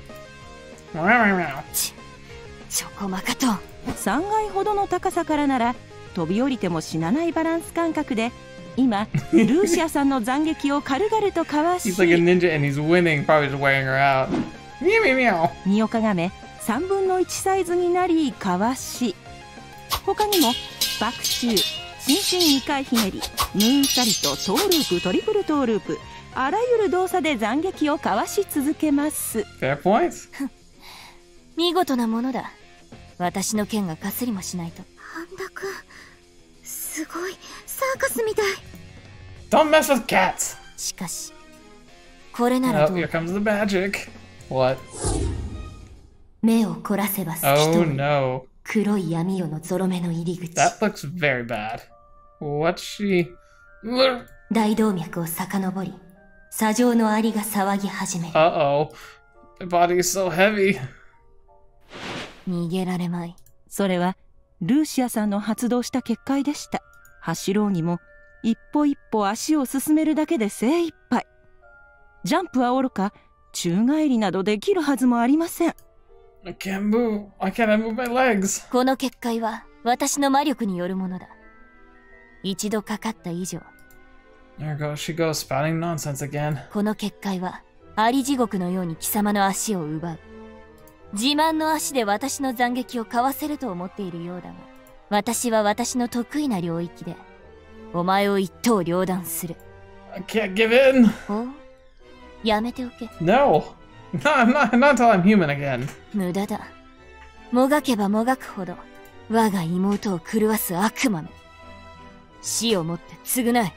Meow. ち、ちょこまかと。 さんがいほどの高さからなら飛び降りても死なないバランス感覚で、今ルーシアさんの斬撃を軽々とかわし He's like a ninja and he's winning, probably just wearing her out. Meow meow meow. 身をかがめさんぶんのいちサイズになりかわし、他にもバク宙、伸身にかいひねり、ムーンサリト、トーループ、トリプルトーループ、あらゆる動作で斬撃をかわし続けます。 Fair point. 見事なものだ。私の剣がかすりもしないと。 半田くん、すごいサーカスみたい。 Don't mess with cats. しかしこれなら Oh, どう here comes the magic. What? 目を凝らせば透き Oh 通る no. 黒い闇夜のゾロ目の入り口。 That looks very bad. What's she? Uh 大動脈を遡り、砂上のアリが騒ぎ始める。 oh. My body is so heavy. 逃げられまい。 それはルーシアさんの発動した結界でした。走ろうにも一歩一歩足を進めるだけで精一杯。ジャンプはおろか宙返りなどできるはずもありません。 I can't move. I can't move my legs. この結界は私の魔力によるものだ。一度かかった以上、 There goes she goes spouting nonsense again. この結界はアリ地獄のように貴様の足を奪う。自慢の足で私の斬撃をかわせると思っているようだが、私は私の得意な領域でお前を一刀両断する。 I can't give in. おう、やめておけ。 No. Not, not, not until I'm human again. 無駄だ。もがけばもがくほど我が妹を狂わす悪魔め。死をもって償え。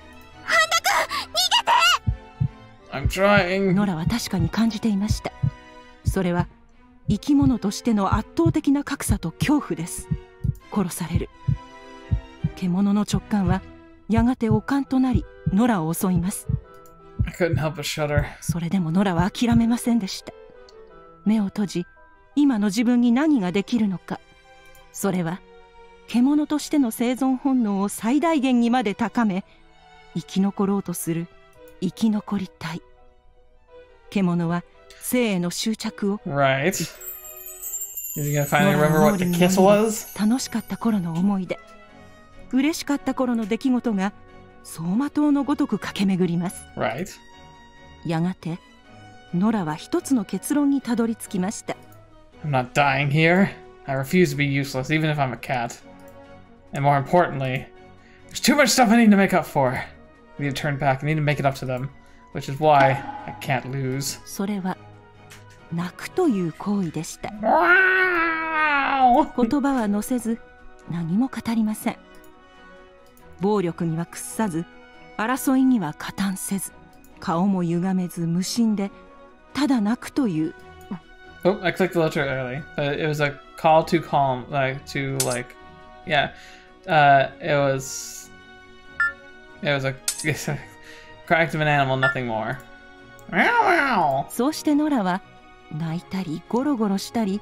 I'm trying. ノラは確かに感じていました。それは生き物としての圧倒的な格差と恐怖です。殺される。獣の直感はやがて悪漢となりノラを襲います。 I couldn't help but shudder. それでもノラは諦めませんでした。目を閉じ、今の自分に何ができるのか。それは獣としての生存本能を最大限にまで高め、生き残ろうとする生き残りたい。獣は生への執着を Right. Is he gonna finally remember what the kiss was? 楽しかった頃の思い出。 嬉しかった頃の出来事が走馬灯のごとく駆け巡ります。 Right. やがてノラは一つの結論にたどり着きました。 I'm not dying here. I refuse to be useless, even if I'm a cat. And more importantly, there's too much stuff I need to make up for. I need to turn back. I need to make it up to them, which is why I can't lose. それは泣くという行為でした。 Wow! 言葉は乗せず何も語りません。暴力には屈さず、争いには加担せず、顔も歪めず無心でただ泣くという。 Oh, I clicked the letter early. Uh, it was a call to calm, like to like, yeah. Uh, it was, it was a cry to an animal, nothing more. Meow meow. そうしてノラは泣いたりゴロゴロしたり、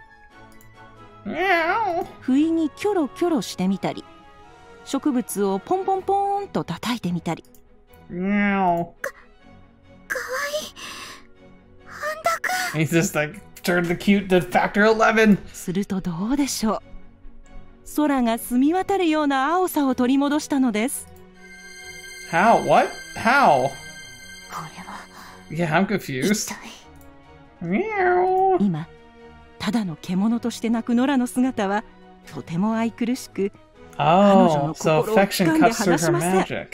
Meow. 不意にキョロキョロしてみたり、植物をポンポンポーンと叩いてみたり。 Meow. かわいい。半田くん。 He's just like turned the cute to factor eleven. するとどうでしょう。空が澄み渡るような青さを取り戻したのです。 How? What? How? これは Yeah, I'm 一 confused. 体 Meow. 今ただの獣として泣くノラの姿はとても愛くるしく、 Oh, so affection cuts through her magic.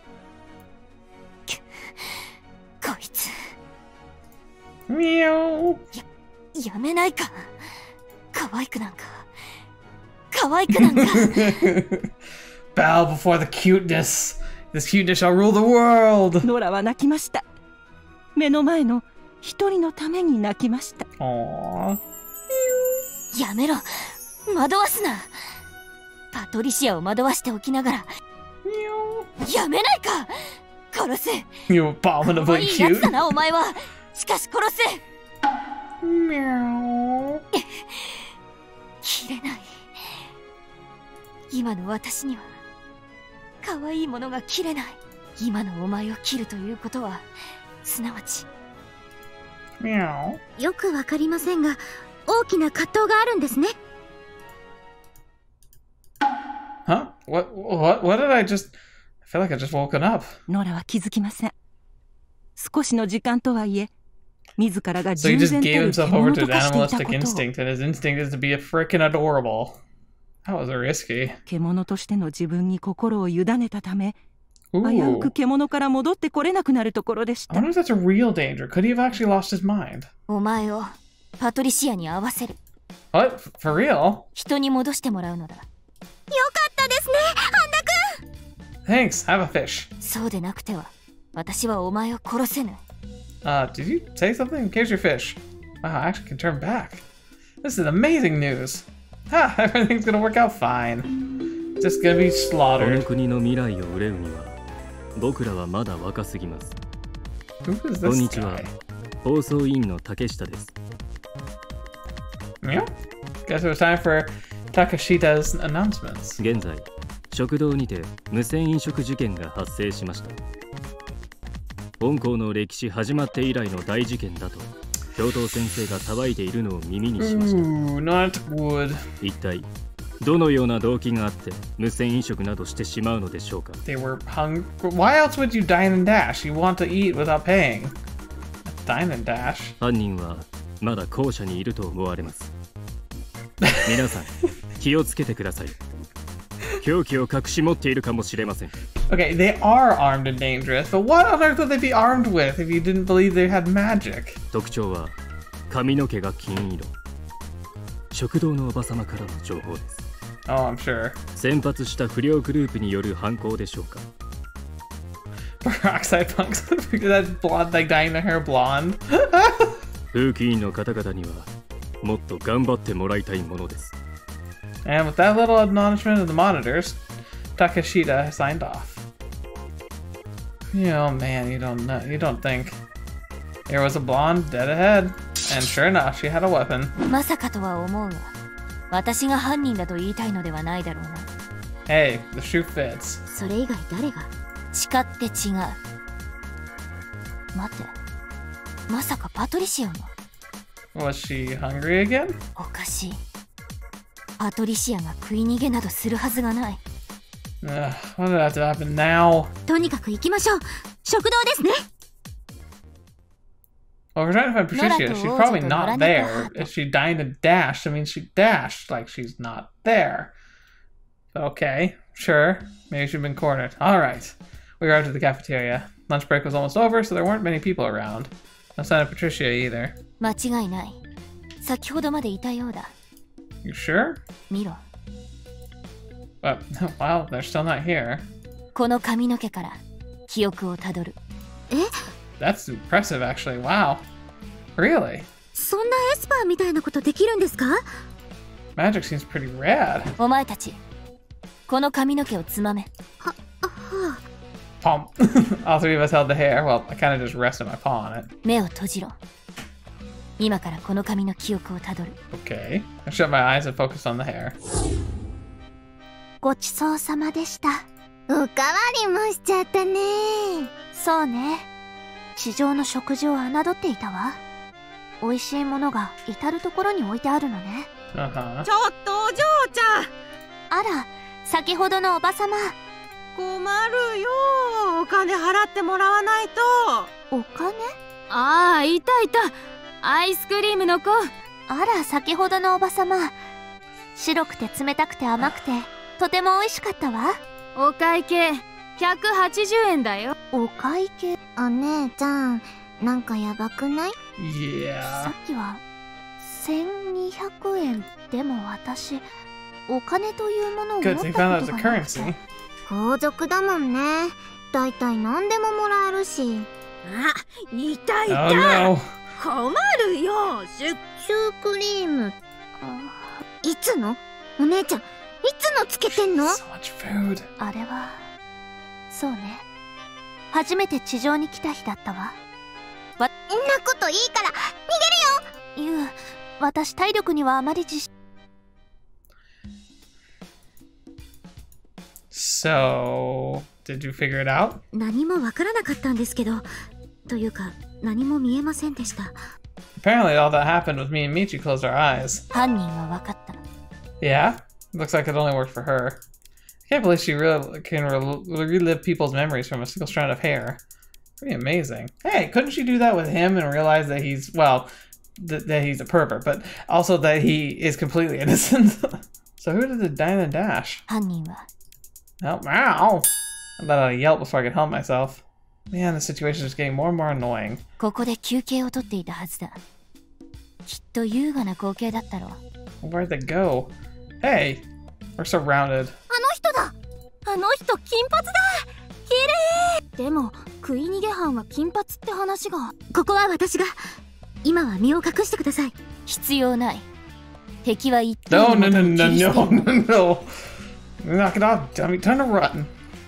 こいつ Meow. やめないか。可愛くなんか可愛くなんか。 Bow before the cuteness. This cuteness shall rule the world. ノラは泣きました。目の前の一人のために泣きました。 Aww. やめろ、惑わすな。パトリシアを惑わしておきながら Meow. やめないか。殺せ。 You 可 abominably 愛いやつ cute. だなお前は。しかし殺せ。 Meow. 切れない。今の私には可愛いものが切れない。今のお前を切るということはすなわち Meow. よくわかりませんが、大きな葛藤があるんですね。 Huh? What? What? What did I just? I feel like I just woken up. ノラは気づきません。少しの時間とはいえ、自らが So he 純 just 然た gave る himself over 獣 to と an 化していた animalistic ことを、 instinct, and his instinct is to be a frickin' adorable. That was risky. 獣としての自分に心を委ねたため、危う Ooh. く獣から戻ってこれなくなるところでし I た。 wonder if that's a real danger. Could he have actually lost his mind? お前をパトリシアに合わせる。 What? F- For real? 人に戻してもらうのだ。 よかったですね、半田くん。 Thanks. Have a fish. そうでなくては私はお前を殺せぬ。 Uh, did you say something? Here's your fish. Wow, I actually can turn back. This is amazing news. Ha! Everything's gonna work out fine. Just gonna be この slaughtered. 国の未来を憂うには僕らはまだ若すぎます。 Who is こん this にちは guy? 放送委員の竹下です。 Yeah. Guess it was time for Takashita's announcements. 現在食堂にて無銭飲食事件が発生しました。本校の歴史始まって以来の大事件だと教頭先生が騒いでいるのを耳にしました。 Ooh, not wood. 一体どのような動機があって無銭飲食などしてしまうのでしょうか。 They were hung. Why else would you dine and dash? You want to eat without paying. Dine and dash. 犯人はまだ校舎にいると思われます。皆さん気をつけてください。凶器を隠し持っているかもしれません。 Okay, they are armed and dangerous, but what on earth would they be armed with if you didn't believe they had magic? 特徴は髪の毛が金色。食堂のおばさまからの情報です。 Oh, I'm sure. 先発した不良グループによる犯行でしょうか。 Peroxide punks. That blonde, like dyeing their hair blonde. 風紀委員の方々にはもっと頑張ってもらいたいものです。 And with that little admonishment of the monitors, Takashita signed off. Oh man, you don't know. You don't think there was a blonde dead ahead, and sure enough, she had a weapon. まさかとは思うが、私が犯人だと言いたいのではないだろうな。 Hey, the shoe fits. それ以外誰が？ 誓って違う。待って、まさかパトリシアが？ Was she hungry again? おかしい。パトリシアが食い逃げなどするはずがない。 Ugh, why did that have to happen now? とにかく行きましょう。食堂ですね。 Well, we're trying to find Patricia. She's probably not there. If she died and dashed, I mean, she dashed like she's not there. Okay, sure. Maybe she'd been cornered. All right. We arrived at the cafeteria. Lunch break was almost over, so there weren't many people around. No sign of Patricia either. 間違いない。先ほどまでいたようだ。 You sure? 見ろ。 But, well, they're still not here. この髪の毛から記憶をたどる。 え？ That's impressive, actually. Wow. Really? そんなエスパーみたいなことできるんですか？ Magic seems pretty rad. お前たち、この髪の毛をつまめ。 は、は Palm. All three of us held the hair. Well, I kind of just rested my paw on it. 目を閉じろ。今からこの髪の記憶をたどる。 Okay. I shut my eyes and focused on the hair. ごちそうさまでした。おかわりもしちゃったね。そうね。地上の食事を侮っていたわ。美味しいものが至るところに置いてあるのね。 Uh-huh. ちょっとお嬢ちゃん。 あら、先ほどのおばさま。 困るよ。お金払ってもらわないと。 お金？ ああ、いたいた。アイスクリームの子。 あら、先ほどのおばさま。白くて冷たくて甘くて、とても美味しかったわ。 お会計ひゃくはちじゅうえんだよ。 お会計？お姉ちゃん、なんかやばくない？ Yeah. さっきはせんにひゃくえん。でも私、お金というものを持った Good, こ they と found が out な the くて。 currency. 皇族だもんね。だいたい何でももらえるし。 あ、いたい Oh た。 no. 困るよ。シュッ。 シュークリーム。いつの？お姉ちゃん、いつのつけてんの？ So much food. あれは、そうね。初めて地上に来た日だったわ。わ、んなこといいから、逃げるよ！ゆう、私体力にはあまり自信。 So, did you figure it out? 何もわからなかったんですけど、というか、何も見えませんでした。 Apparently, all that happened was me and Michi closed our eyes. 犯人は分かった。 Yeah? Looks like it only worked for her. I can't believe she really can rel relive people's memories from a single strand of hair. Pretty amazing. Hey, couldn't she do that with him and realize that he's, well, th that he's a pervert, but also that he is completely innocent? So who did the dine and dash? 犯人は Oh, wow! I let out a yelp before I could help myself. Man, the situation is getting more and more annoying. ここで休憩をとっていたはずだ。きっと優雅な光景だったろう。 Where'd they go? Hey! We're surrounded. あの人だ！あの人金髪だ！綺麗！でも、食い逃げ犯は金髪って話が。ここは私が。今は身を隠してください。 必要ない。敵は一定 No, の no, も no, とを切り捨て no, る no, no, no. Knock it off, dummy. Time to run.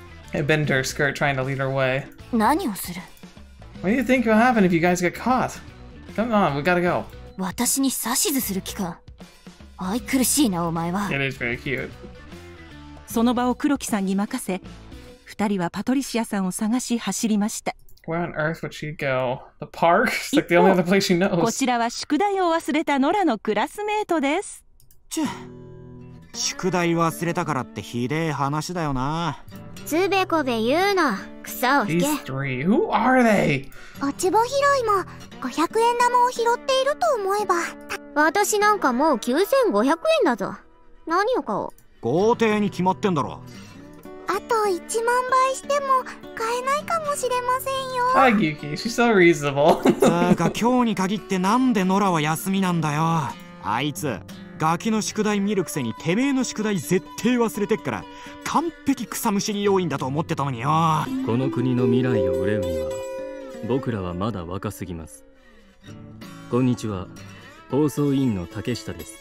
I bent to her skirt, trying to lead her away. 何をする？ What do you think will happen if you guys get caught? Come on, we gotta go. 私に指図する気か。愛くるしいな、お前は。 It is very cute. その場を黒木さんに任せ、二人はパトリシアさんを探し走りました。 Where on earth would she go? The park? It's like the only other place she こ knows. ちらは宿題を忘れたノラのクラスメートです。 ちゅ、宿題忘れたからってひでえ話だよな。 つべこべ言うな。草を引け。 These three, who are they? 落ち葉拾いもごひゃくえん玉を拾っていると思えば。私なんかもうきゅうせんごひゃくえんだぞ。何を買おう？ 豪邸に決まってんだろ。 あといちまんばいしても買えないかもしれませんよ。 Hi, Yuki. She's so reasonable. つーか今日に限ってなんでノラは休みなんだよ。あいつガキの宿題見るくせにてめえの宿題絶対忘れてっから完璧草むしり要員だと思ってたのによ。 この国の未来を憂うには僕らはまだ若すぎます。こんにちは、放送委員の竹下です。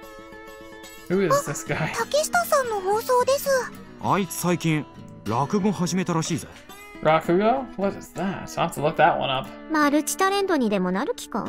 Who is this guy? 竹下さんの放送です。 あいつ最近落語始めたらしいぜ。 Rakugo? What is that? I'll have to look that one up. マルチタレントにでもなる気か？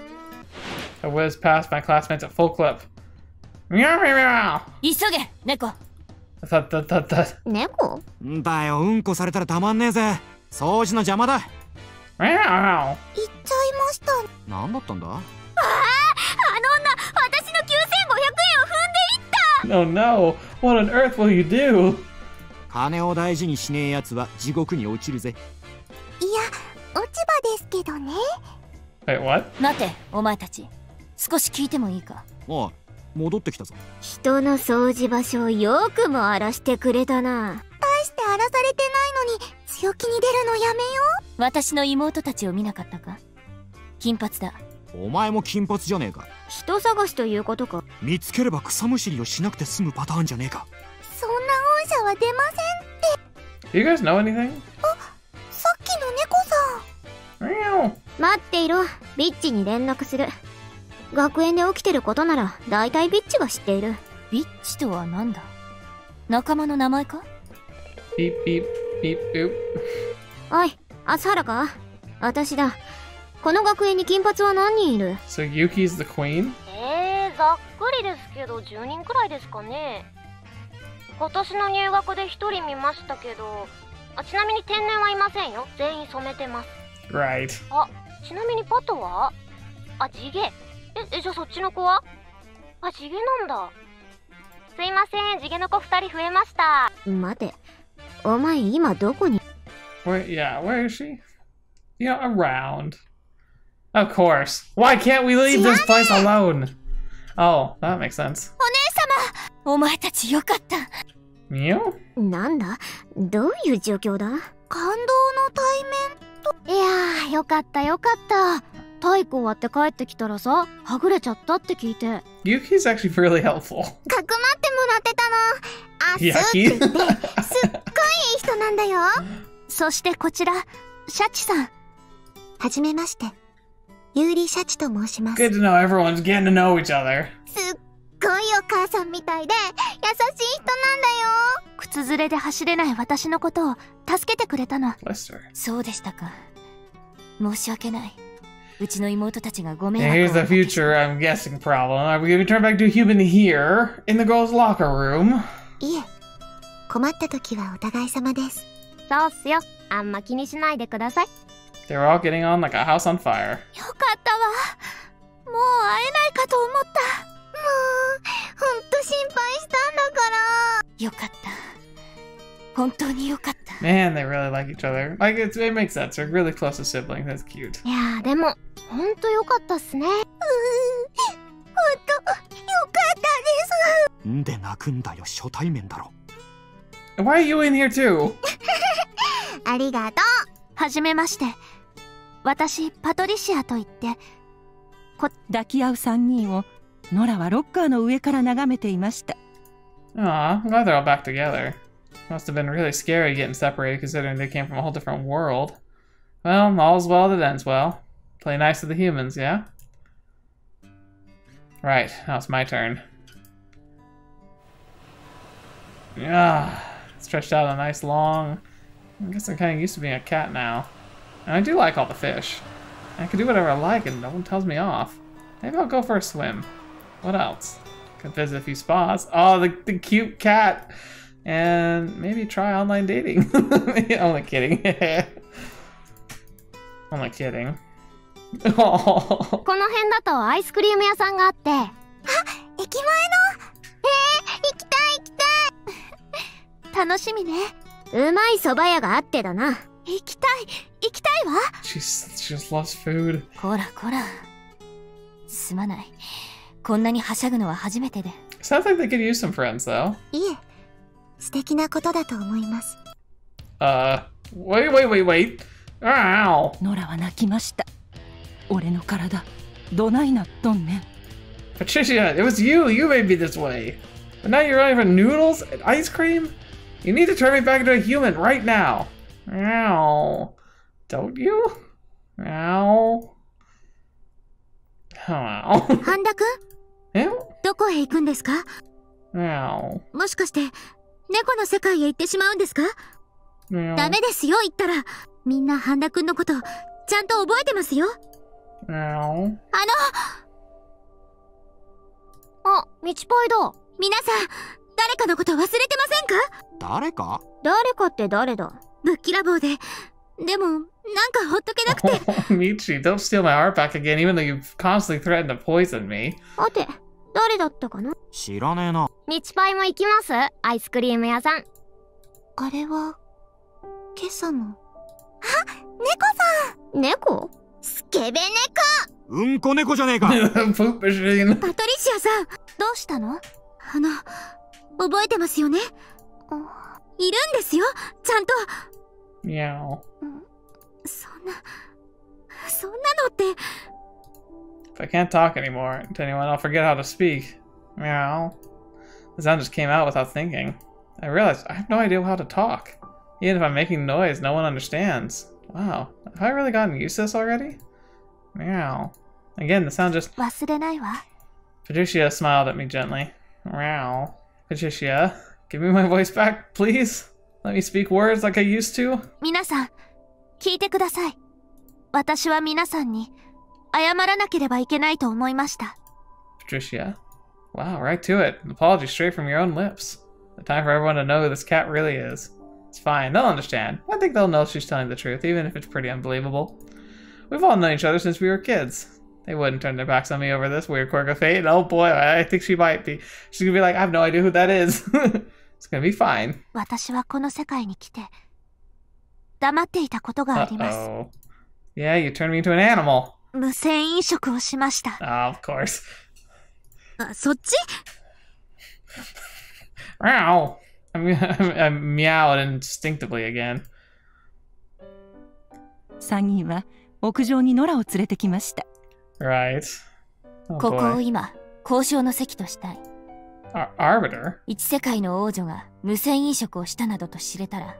I whizzed past my classmates at full clip. Meow, meow, meow. 急げ、猫。 Thud, thud, thud, thud. 猫？ んだよ、うんこされたらたまんねえぜ。掃除の邪魔だ。 Meow. 言っちゃいました。 なんだったんだ？ あの女、私のきゅうせんごひゃくえんを踏んでいった。 No, no. What on earth will you do? 金を大事にしねえやつは地獄に落ちるぜ。 いや、落ち葉ですけどね。 Wait, what? 待て、お前たち。少し聞いてもいいか。 おい、戻ってきたぞ。 人の掃除場所をよくも荒らしてくれたな。大して荒らされてないのに強気に出るのやめよう。 私の妹たちを見なかったか？金髪だ。 お前も金髪じゃねえか。 人探しということか。 見つければ草むしりをしなくて済むパターンじゃねえか。 そんな恩赦は出ませんって。 Do you guys know anything? あ、さっきの猫さん。待っていろ。ビッチに連絡する。学園で起きてることなら大体ビッチが知っている。 ビッチとは何だ？仲間の名前か？ Beep, beep, beep, boop. おい、アスハラか？私だ。この学園に金髪は何人いる？ So Yuki's the queen? えー、ざっくりですけどじゅうにんくらいですかね。今年の入学でひとり見ましたけど、あ、ちなみに天然はいませんよ。全員染めてます。 Right. あ、ちなみにパトは？あ、地毛。え、え、じゃあそっちの子は？あ、地毛なんだ。すいません、地毛の子ふたり増えました。 待て、お前今どこに？ Where, yeah, where is she? You know, around. Of course. Why can't we leave this place alone? Oh, that makes sense. お姉様！お前たちよかった。 You? なんだ？どういう状況だ？感動の対面と。いやー、よかったよかった。体育終わって帰ってきたらさ、はぐれちゃったって聞いて。 Yuki's actually really helpful. かくまってもらってたの。あ、 Yuki? すって言って、すっごいいい人なんだよ。そしてこちら、シャチさん。はじめまして。ユーリ・シャチと申します。 Good to know everyone's getting to know each other. すっごいお母さんみたいで優しい人なんだよ。靴ずれで走れない私のことを助けてくれたの。 Bless her. そうでしたか。申し訳ない。うちの妹たちがご迷 And 惑を here's お the かけし future, I'm guessing, problem. Are we gonna turn back to human here in the girls' locker room? いえ、困った時はお互い様です。そうっすよ。あんま気にしないでください。 They were all getting on like a house on fire. よかったわ。もう会えないかと思った。もう、ほんと心配したんだから。 よかった。本当によかった。 Man, they really like each other. Like, it's, it makes sense. They're really close as siblings. That's cute. いやー、でも、ほんとよかったっすね。うー、ほんと、よかったです。 んで泣くんだよ、初対面だろ。 Why are you in here too? ありがとう。はじめまして。私、パトリシアと言って、 こ抱き合う三人をノラはロッカーの上から眺めていました。 Aw, I'm glad they're all back together. Must have been really scary getting separated considering they came from a whole different world. Well, all's well that ends well. Play nice to the humans, yeah? Right, now it's my turn. Yeah, stretched out a nice long... I guess I'm kind of used to being a cat now. And I do like all the fish. I can do whatever I like and no one tells me off. Maybe I'll go for a swim. What else? Could visit a few spots. Oh, the, the cute cat! And maybe try online dating. Only kidding. Only kidding. この辺だとアイスクリーム屋さんがあって。あ、駅前の。えー、行きたい行きたい。楽しみね。うまい蕎麦屋があってだな。行きたい行きたいわ。 She's, she just loves food. こらこら。すまない。こんなにはしゃぐのは初めてで。 Sounds like they could use some friends, though. いえ、素敵なことだと思います。 Uh, wait, wait, wait, wait. Ow! ノラは泣きました。俺の体、どないなっとんねん。 Patricia, it was you. You made me this way. But now you're running for noodles and ice cream? You need to turn me back into a human right now. Ow. Don't you? Ow. Ow. 半田くん、 Ew? どこへ行くんですか？ Ow. もしかして猫の世界へ行ってしまうんですか？ Ow. ダメですよ、言ったら。みんな半田くんのことちゃんと覚えてますよ。 Ow. あのあ、道パイだ。皆さん、誰かのこと忘れてませんか？ 誰か？ 誰かって誰だ？ぶっきらぼうで。でも、なんかほっとけなくて。 Michi, don't steal my heart back again, even though you've constantly threatened to poison me. さて、誰だったかな？ 知らねえな。 道パイも行きます？アイスクリーム屋さん。 あれは今朝の。あ、猫さん。猫？スケベ猫。 うんこ猫じゃねえか。 Poop machine. パトリシアさん、どうしたの？あの、覚えてますよね？いるんですよ、ちゃんと。 Meow. そんな、そんなのって。 If I can't talk anymore to anyone, I'll forget how to speak. Meow. The sound just came out without thinking. I realized I have no idea how to talk. Even if I'm making noise, no one understands. Wow. Have I really gotten used to this already? Meow. Again, the sound just... 忘れないわ。 Patricia smiled at me gently. Meow. Patricia, give me my voice back, please. Let me speak words like I used to. 皆さん、聞いてください。私は皆さんに謝らなければいけないと思いました。 Patricia? Wow, right to it. An apology straight from your own lips. The time for everyone to know who this cat really is. It's fine, they'll understand. I think they'll know she's telling the truth, even if it's pretty unbelievable. We've all known each other since we were kids. They wouldn't turn their backs on me over this weird quirk of fate. Oh boy, I think she might be. She's gonna be like, I have no idea who that is. It's gonna be fine. 私はこの世界に来て黙っていたことがあります。 Uh-oh. Yeah, you turned me into an animal. 無銭飲食をしました。 Oh, of course. あ、そっち？ Meow. I mean, I meowed instinctively again. さんにんは屋上にノラを連れてきました。 Right. Oh, ここを boy. 今交渉の席としたい。 Ar- arbiter? 一世界の王女が無銭飲食をしたなどと知れたら。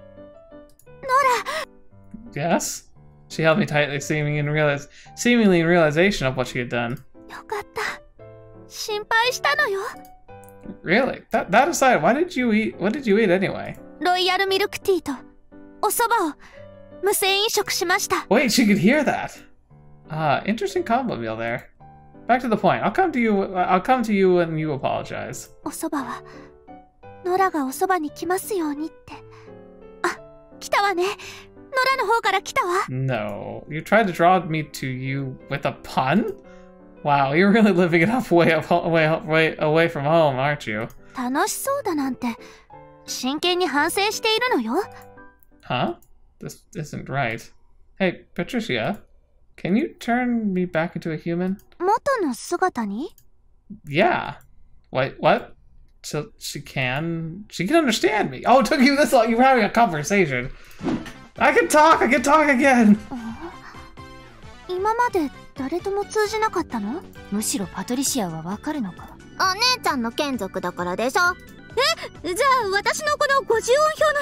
Yes? She held me tightly, seeming in realize seemingly in realization of what she had done. よかった。心配したのよ。 Really? That that aside, why did you eat what did you eat anyway? ロイヤルミルクティーとお蕎麦を無銭飲食しました。 Wait, she could hear that. Ah, interesting combo meal there. Back to the point. I'll come to you I'll come to you when you apologize. お蕎麦はノラがお蕎麦に来ますようにって。あ、来たわね。ノラの方から来たわ。 No. You tried to draw me to you with a pun? Wow, you're really living it up way up way way away from home, aren't you? 楽しそうだなんて真剣に反省しているのよ。 Huh? This isn't right. Hey, Patricia, can you turn me back into a human? 元の姿に？ Yeah. Wait, what? So she can she can understand me. Oh, it took you this long. You were having a conversation. I can talk. I can talk again. 今まで誰とも通じなかったの？ むしろパトリシアはわかるのか。 お姉ちゃんの眷属だからでしょ。え、じゃあ私のこの五十音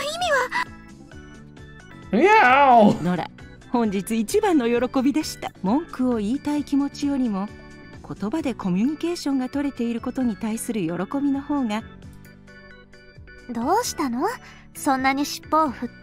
表の意味は？ Meow. ノラ、本日一番の喜びでした。文句を言いたい気持ちよりも言葉でコミュニケーションが取れていることに対する喜びの方が。 どうしたの？そんなに尻尾を振って。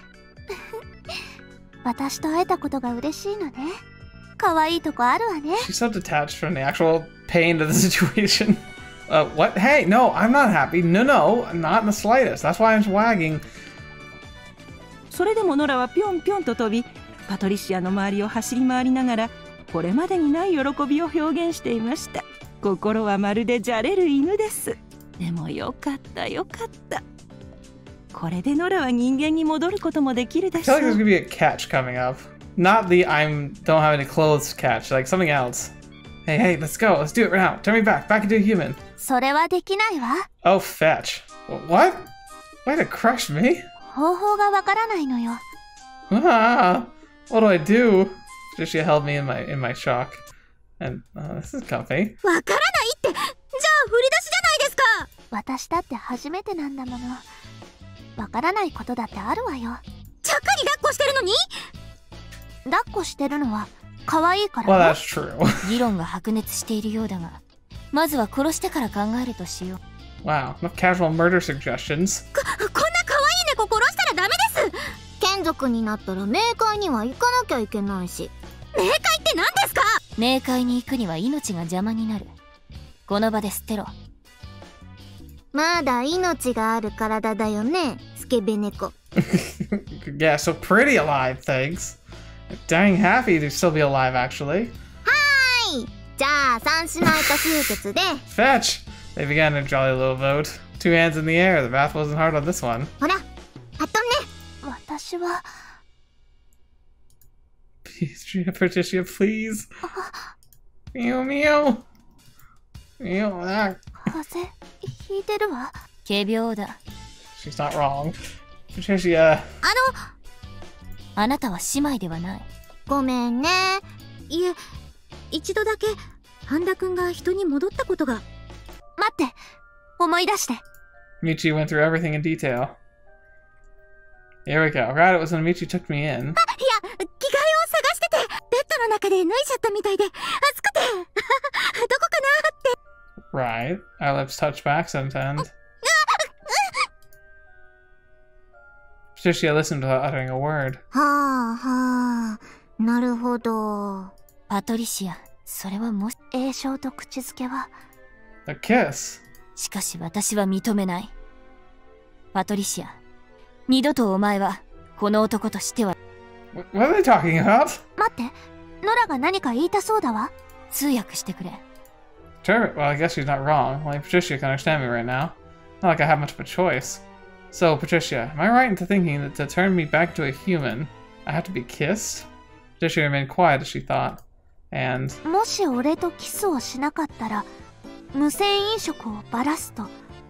私と会えたことが嬉しいのね。可愛いとこあるわね。 She's so detached from the actual pain of the situation. Uh, what? Hey, no, I'm not happy. No, no, not in the slightest. That's why I'm swagging. それでもノラはぴょんぴょんと飛び、パトリシアの周りを走り回りながらこれまでにない喜びを表現していました。心はまるでじゃれる犬です。でもよかったよかった。これでノラは人間に戻ることもできるで I し feel ょ like there's う。 gonna be a catch coming up. Not the I'm don't have any clothes catch, like something else. Hey, hey, let's go. Let's do it right now. Turn me back, back into a human. それはできないわ。 Oh, fetch. What? Way to crush me? 方法がわからないのよ。 Ah, what do I do? Patricia held me in my in my shock. And uh, this is comfy. わからないって、じゃあ振り出しじゃないですか。私だって初めてなんだもの。わからないことだってあるわよ。ちゃっかり抱っこしてるのに？抱っこしてるのは可愛いから。 Well, that's true. 議論が白熱しているようだが、まずは殺してから考えるとしよう。 Wow, no casual murder suggestions. こ、こんな可愛い猫殺したらダメです。眷属になったら冥界には行かなきゃいけないし。冥界って何ですか？ 冥界に行くには命が邪魔になる。この場で捨てろ。 まだ命がある体だよね、スケベ猫。 Yeah, so pretty alive, thanks. Dang happy to still be alive, actually. はーい。じゃあ三姉妹と終結で。 Fetch! They began a jolly little vote. Two hands in the air. The math wasn't hard on this one. ほら、パ私は。 Patricia, Patricia, please. Meow, meow. Meow, ah. 風邪ひいてるわ。 仮病だ。 She's not wrong. Patricia. あの、 あなたは姉妹ではない。 ごめんね。いえ、一度だけ半田くんが人に戻ったことが。待って、思い出して。 Michi went through everything in detail. Here we go. Right, it was when Michi took me in. あ、いや、着替えを探してて、ベッドの中で脱いじゃったみたいで、暑くて、どこかなって。 Right. Our lips touched by accident and... Patricia listened without uttering a word. はあはあ、なるほど。 パトリシア、それはもし、 栄唱と口づけは。 A kiss. しかし私は認めない。パトリシア、二度とお前は、この男としては。 What are they talking about? 待って、ノラが何か言いたそうだわ。 通訳してくれ。 Sure, well, I guess she's not wrong. Only Patricia can understand me right now. Not like I have much of a choice. So, Patricia, am I right into thinking that to turn me back to a human, I have to be kissed? Patricia remained quiet as she thought, and... もし俺とキスをしなかったら、無銭飲食をバラすと。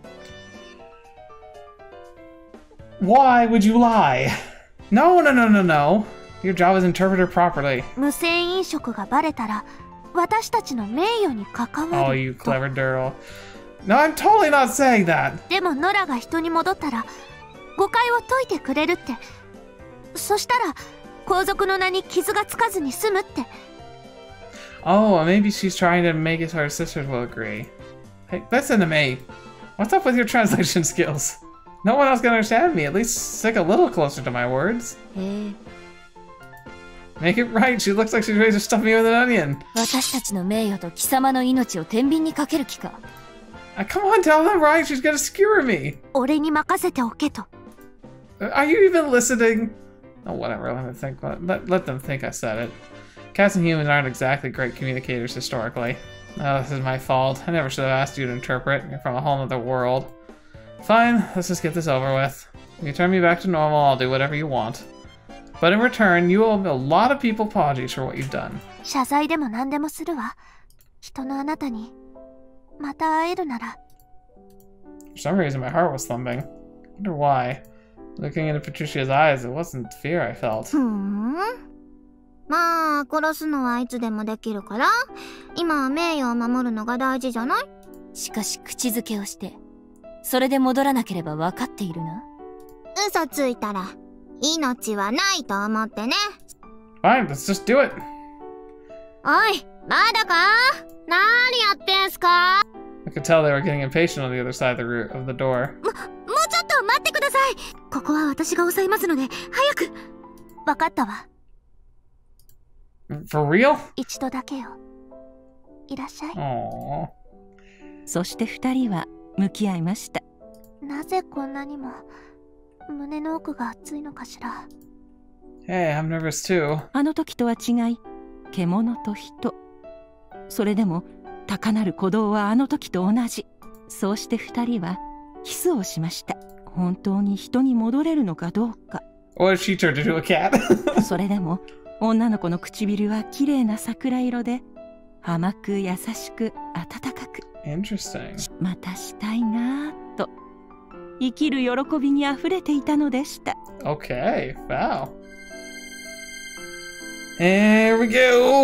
Why would you lie? No, no, no, no, no. Your job is interpreted properly. 無銭飲食がバレたら、私たちの名誉に関わる。 Oh, you clever Durl. No, I'm totally not saying that. でもノラが人に戻ったら、誤解を解いてくれるって。そしたら、皇族の名に傷がつかずに済むって。 Oh, maybe she's trying to make it so her sisters will agree. Hey, listen to me. What's up with your translation skills? No one else can understand me. At least stick a little closer to my words. へえ。 Make it right. She looks like she's ready to stuff me with an onion. 私たちの名誉と貴様の命を天秤にかける気か。 Uh, come on, tell them right. She's gonna skewer me. 俺に任せておけと。 Are you even listening? Oh, whatever. Let me think. Let, let them think I said it. Cats and humans aren't exactly great communicators historically. Oh, this is my fault. I never should have asked you to interpret. You're from a whole other world. Fine, let's just get this over with. If you turn me back to normal, I'll do whatever you want. But in return, you owe a lot of people apologies for what you've done. 謝罪でも何でもするわ。人のあなたにまた会えるなら。 For some reason, my heart was thumping. I wonder why. Looking into Patricia's eyes, it wasn't fear I felt. ふーん。まあ、殺すのはいつでもできるから、今は名誉を守るのが大事じゃない？ しかし口づけをして、それで戻らなければ分かっているな。 嘘ついたら、命はないと思ってね。 Fine, let's just do it. おい、まだか？何やってんすか？ I could tell they were getting impatient on the other side of the, root of the door. も、もうちょっと待ってください。ここは私が抑えますので、早く。わかったわ。 For real? 一度だけよ。いらっしゃい。 Aww. そして二人は向き合いました。 なぜこんなにも胸の奥が熱いのかしら。 Hey, I'm nervous too. あの時とは違い、獣と人。それでも高鳴る鼓動はあの時と同じ。そうして二人はキスをしました。本当に人に戻れるのかどうか。 What if she turned into a cat? それでも女の子の唇は綺麗な桜色で甘く優しく温かく。 Interesting. またしたいなぁと生きる喜びにあふれていたのでした。 Okay, wow. Here we go.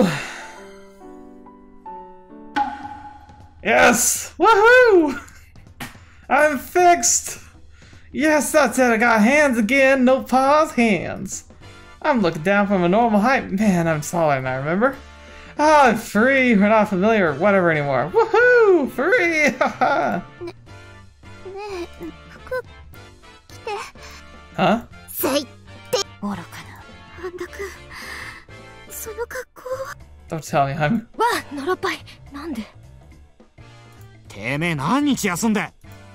Yes! Woohoo! I'm fixed! Yes, that's it. I got hands again. No paws, hands. I'm looking down from a normal height. Man, I'm taller than I remember. Ah, I'm free. We're not familiar or whatever anymore. Woohoo! Free! Haha! ねえ、服着て。 Huh? せいって。 愚かな。 半田くん、その格好。 Don't tell me I'm... わあ、のろっぱい。なんで？ てめえ何日休んで？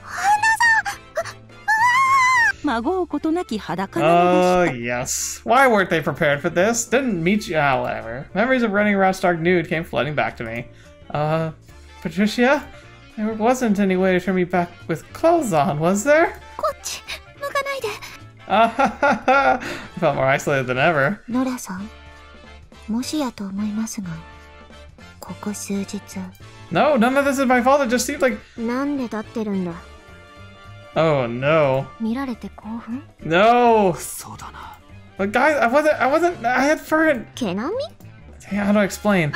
孫うことなき裸なの Oh, でした。 yes. Why weren't they prepared for this? Didn't meet you. Ah, whatever. Memories of running around stark nude came flooding back to me. Uh, Patricia? There wasn't any way to turn me back with clothes on, was there? こっち、向かないで。 Ah, ha, ha, ha. felt more isolated than ever. ノラさん、もしやと思いますが、ここ数日。 No, none of this is my fault. It just seemed like. なんで立ってるんだ。 Oh no. 見られて興奮？ No. そうだな。 But guys, I wasn't. I wasn't. I had fur. 毛並み？ How do I explain?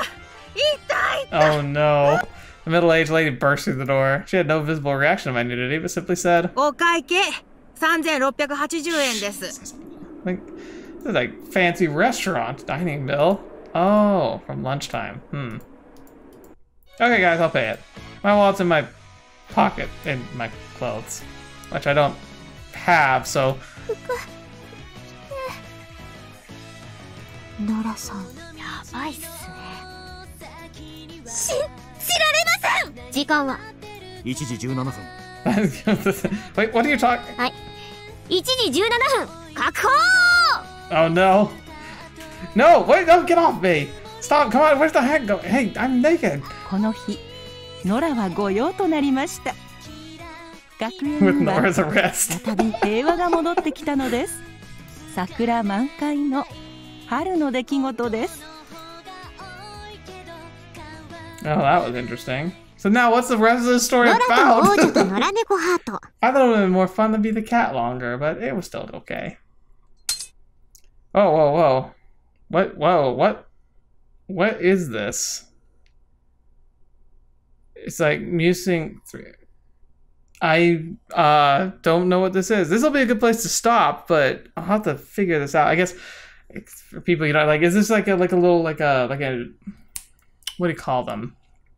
Oh no. The middle-aged lady burst through the door. She had no visible reaction to my nudity, but simply said, お会計さんぜんろっぴゃくはちじゅうえんです。 like, this is like fancy restaurant dining bill. Oh, from lunchtime. Hmm. Okay, guys, I'll pay it. My wallet's in my pocket in my clothes, which I don't have, so. ノラさん、 やばいっすね。 し、知られません。時間は？ いちじじゅうななふん。 Wait, what are you talking? はい。いちじじゅうななふん、確保！ Oh no. No, wait, don't get off me. Stop, come on, where's the hat go? Hey, I'm naked. この日ノラは御用となりました。学 With 園には Nora's arrest. 再び平和が戻ってきたのです。桜満開の春の出来事です。 Oh, that was interesting. So now what's the rest of the story ノラと王 about? 女と野良猫ハート。 I thought it would have been more fun to be the cat longer, but it was still okay. Whoa, whoa, whoa. What, whoa, what? What is this? It's like musing three. I uh don't know what this is. This will be a good place to stop, but I'll have to figure this out. I guess for people, you know, like, is this like a like a little like a like a what do you call them?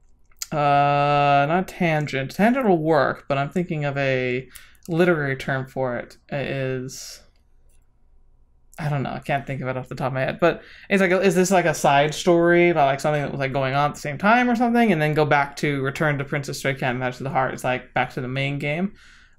Uh, not tangent. Tangent will work, but I'm thinking of a literary term for it. It is. I don't know. I can't think of it off the top of my head. But it's like, a, is this like a side story about like something that was like going on at the same time or something, and then go back to return to Princess Stray Cat and Match of the Heart? It's like back to the main game.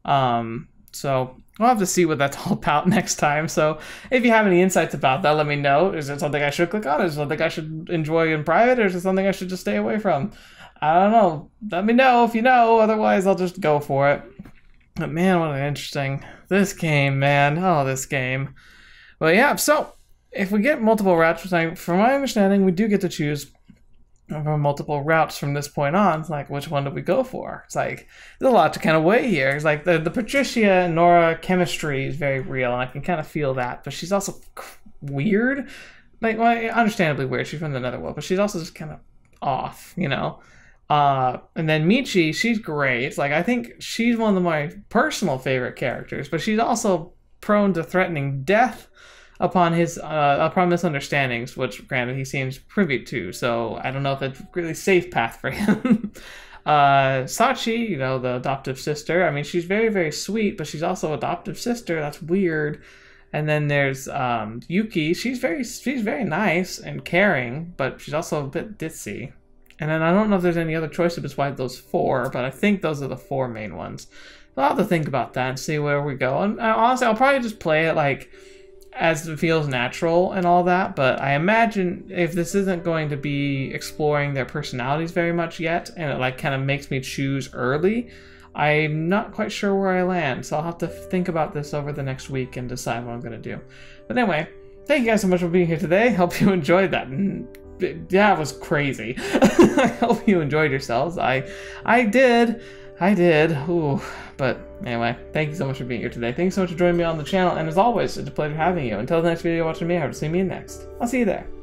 Um, so we'll have to see what that's all about next time. So if you have any insights about that, let me know. Is it something I should click on? Is it something I should enjoy in private, or is it something I should just stay away from? I don't know. Let me know if you know. Otherwise, I'll just go for it. But man, what an interesting this game, man. Oh, this game. But yeah, so if we get multiple routes, from my understanding, we do get to choose from multiple routes from this point on. It's like, which one do we go for? It's like, there's a lot to kind of weigh here. It's like the, the Patricia and Nora chemistry is very real, and I can kind of feel that. But she's also weird. Like, well, understandably weird. She's from the Netherworld, but she's also just kind of off, you know? Uh, and then Michi, she's great. Like, I think she's one of my personal favorite characters, but she's also prone to threatening death upon his uh, upon misunderstandings, which granted he seems privy to, so I don't know if it's a really safe path for him. uh, Sachi, you know, the adoptive sister, I mean, she's very, very sweet, but she's also adoptive sister. That's weird. And then there's um, Yuki. She's very she's very nice and caring, but she's also a bit ditzy. And then I don't know if there's any other choices besides those four, but I think those are the four main ones. So I'll have to think about that and see where we go. And uh, honestly, I'll probably just play it like as it feels natural and all that, but I imagine if this isn't going to be exploring their personalities very much yet, and it like kind of makes me choose early, I'm not quite sure where I land, so I'll have to think about this over the next week and decide what I'm going to do. But anyway, thank you guys so much for being here today. Hope you enjoyed that. Yeah, it was crazy. I hope you enjoyed yourselves. I I did. I did. Ooh. But anyway, thank you so much for being here today. Thank you so much for joining me on the channel. And as always, it's a pleasure having you. Until the next video watching me, I hope to see me next. I'll see you there.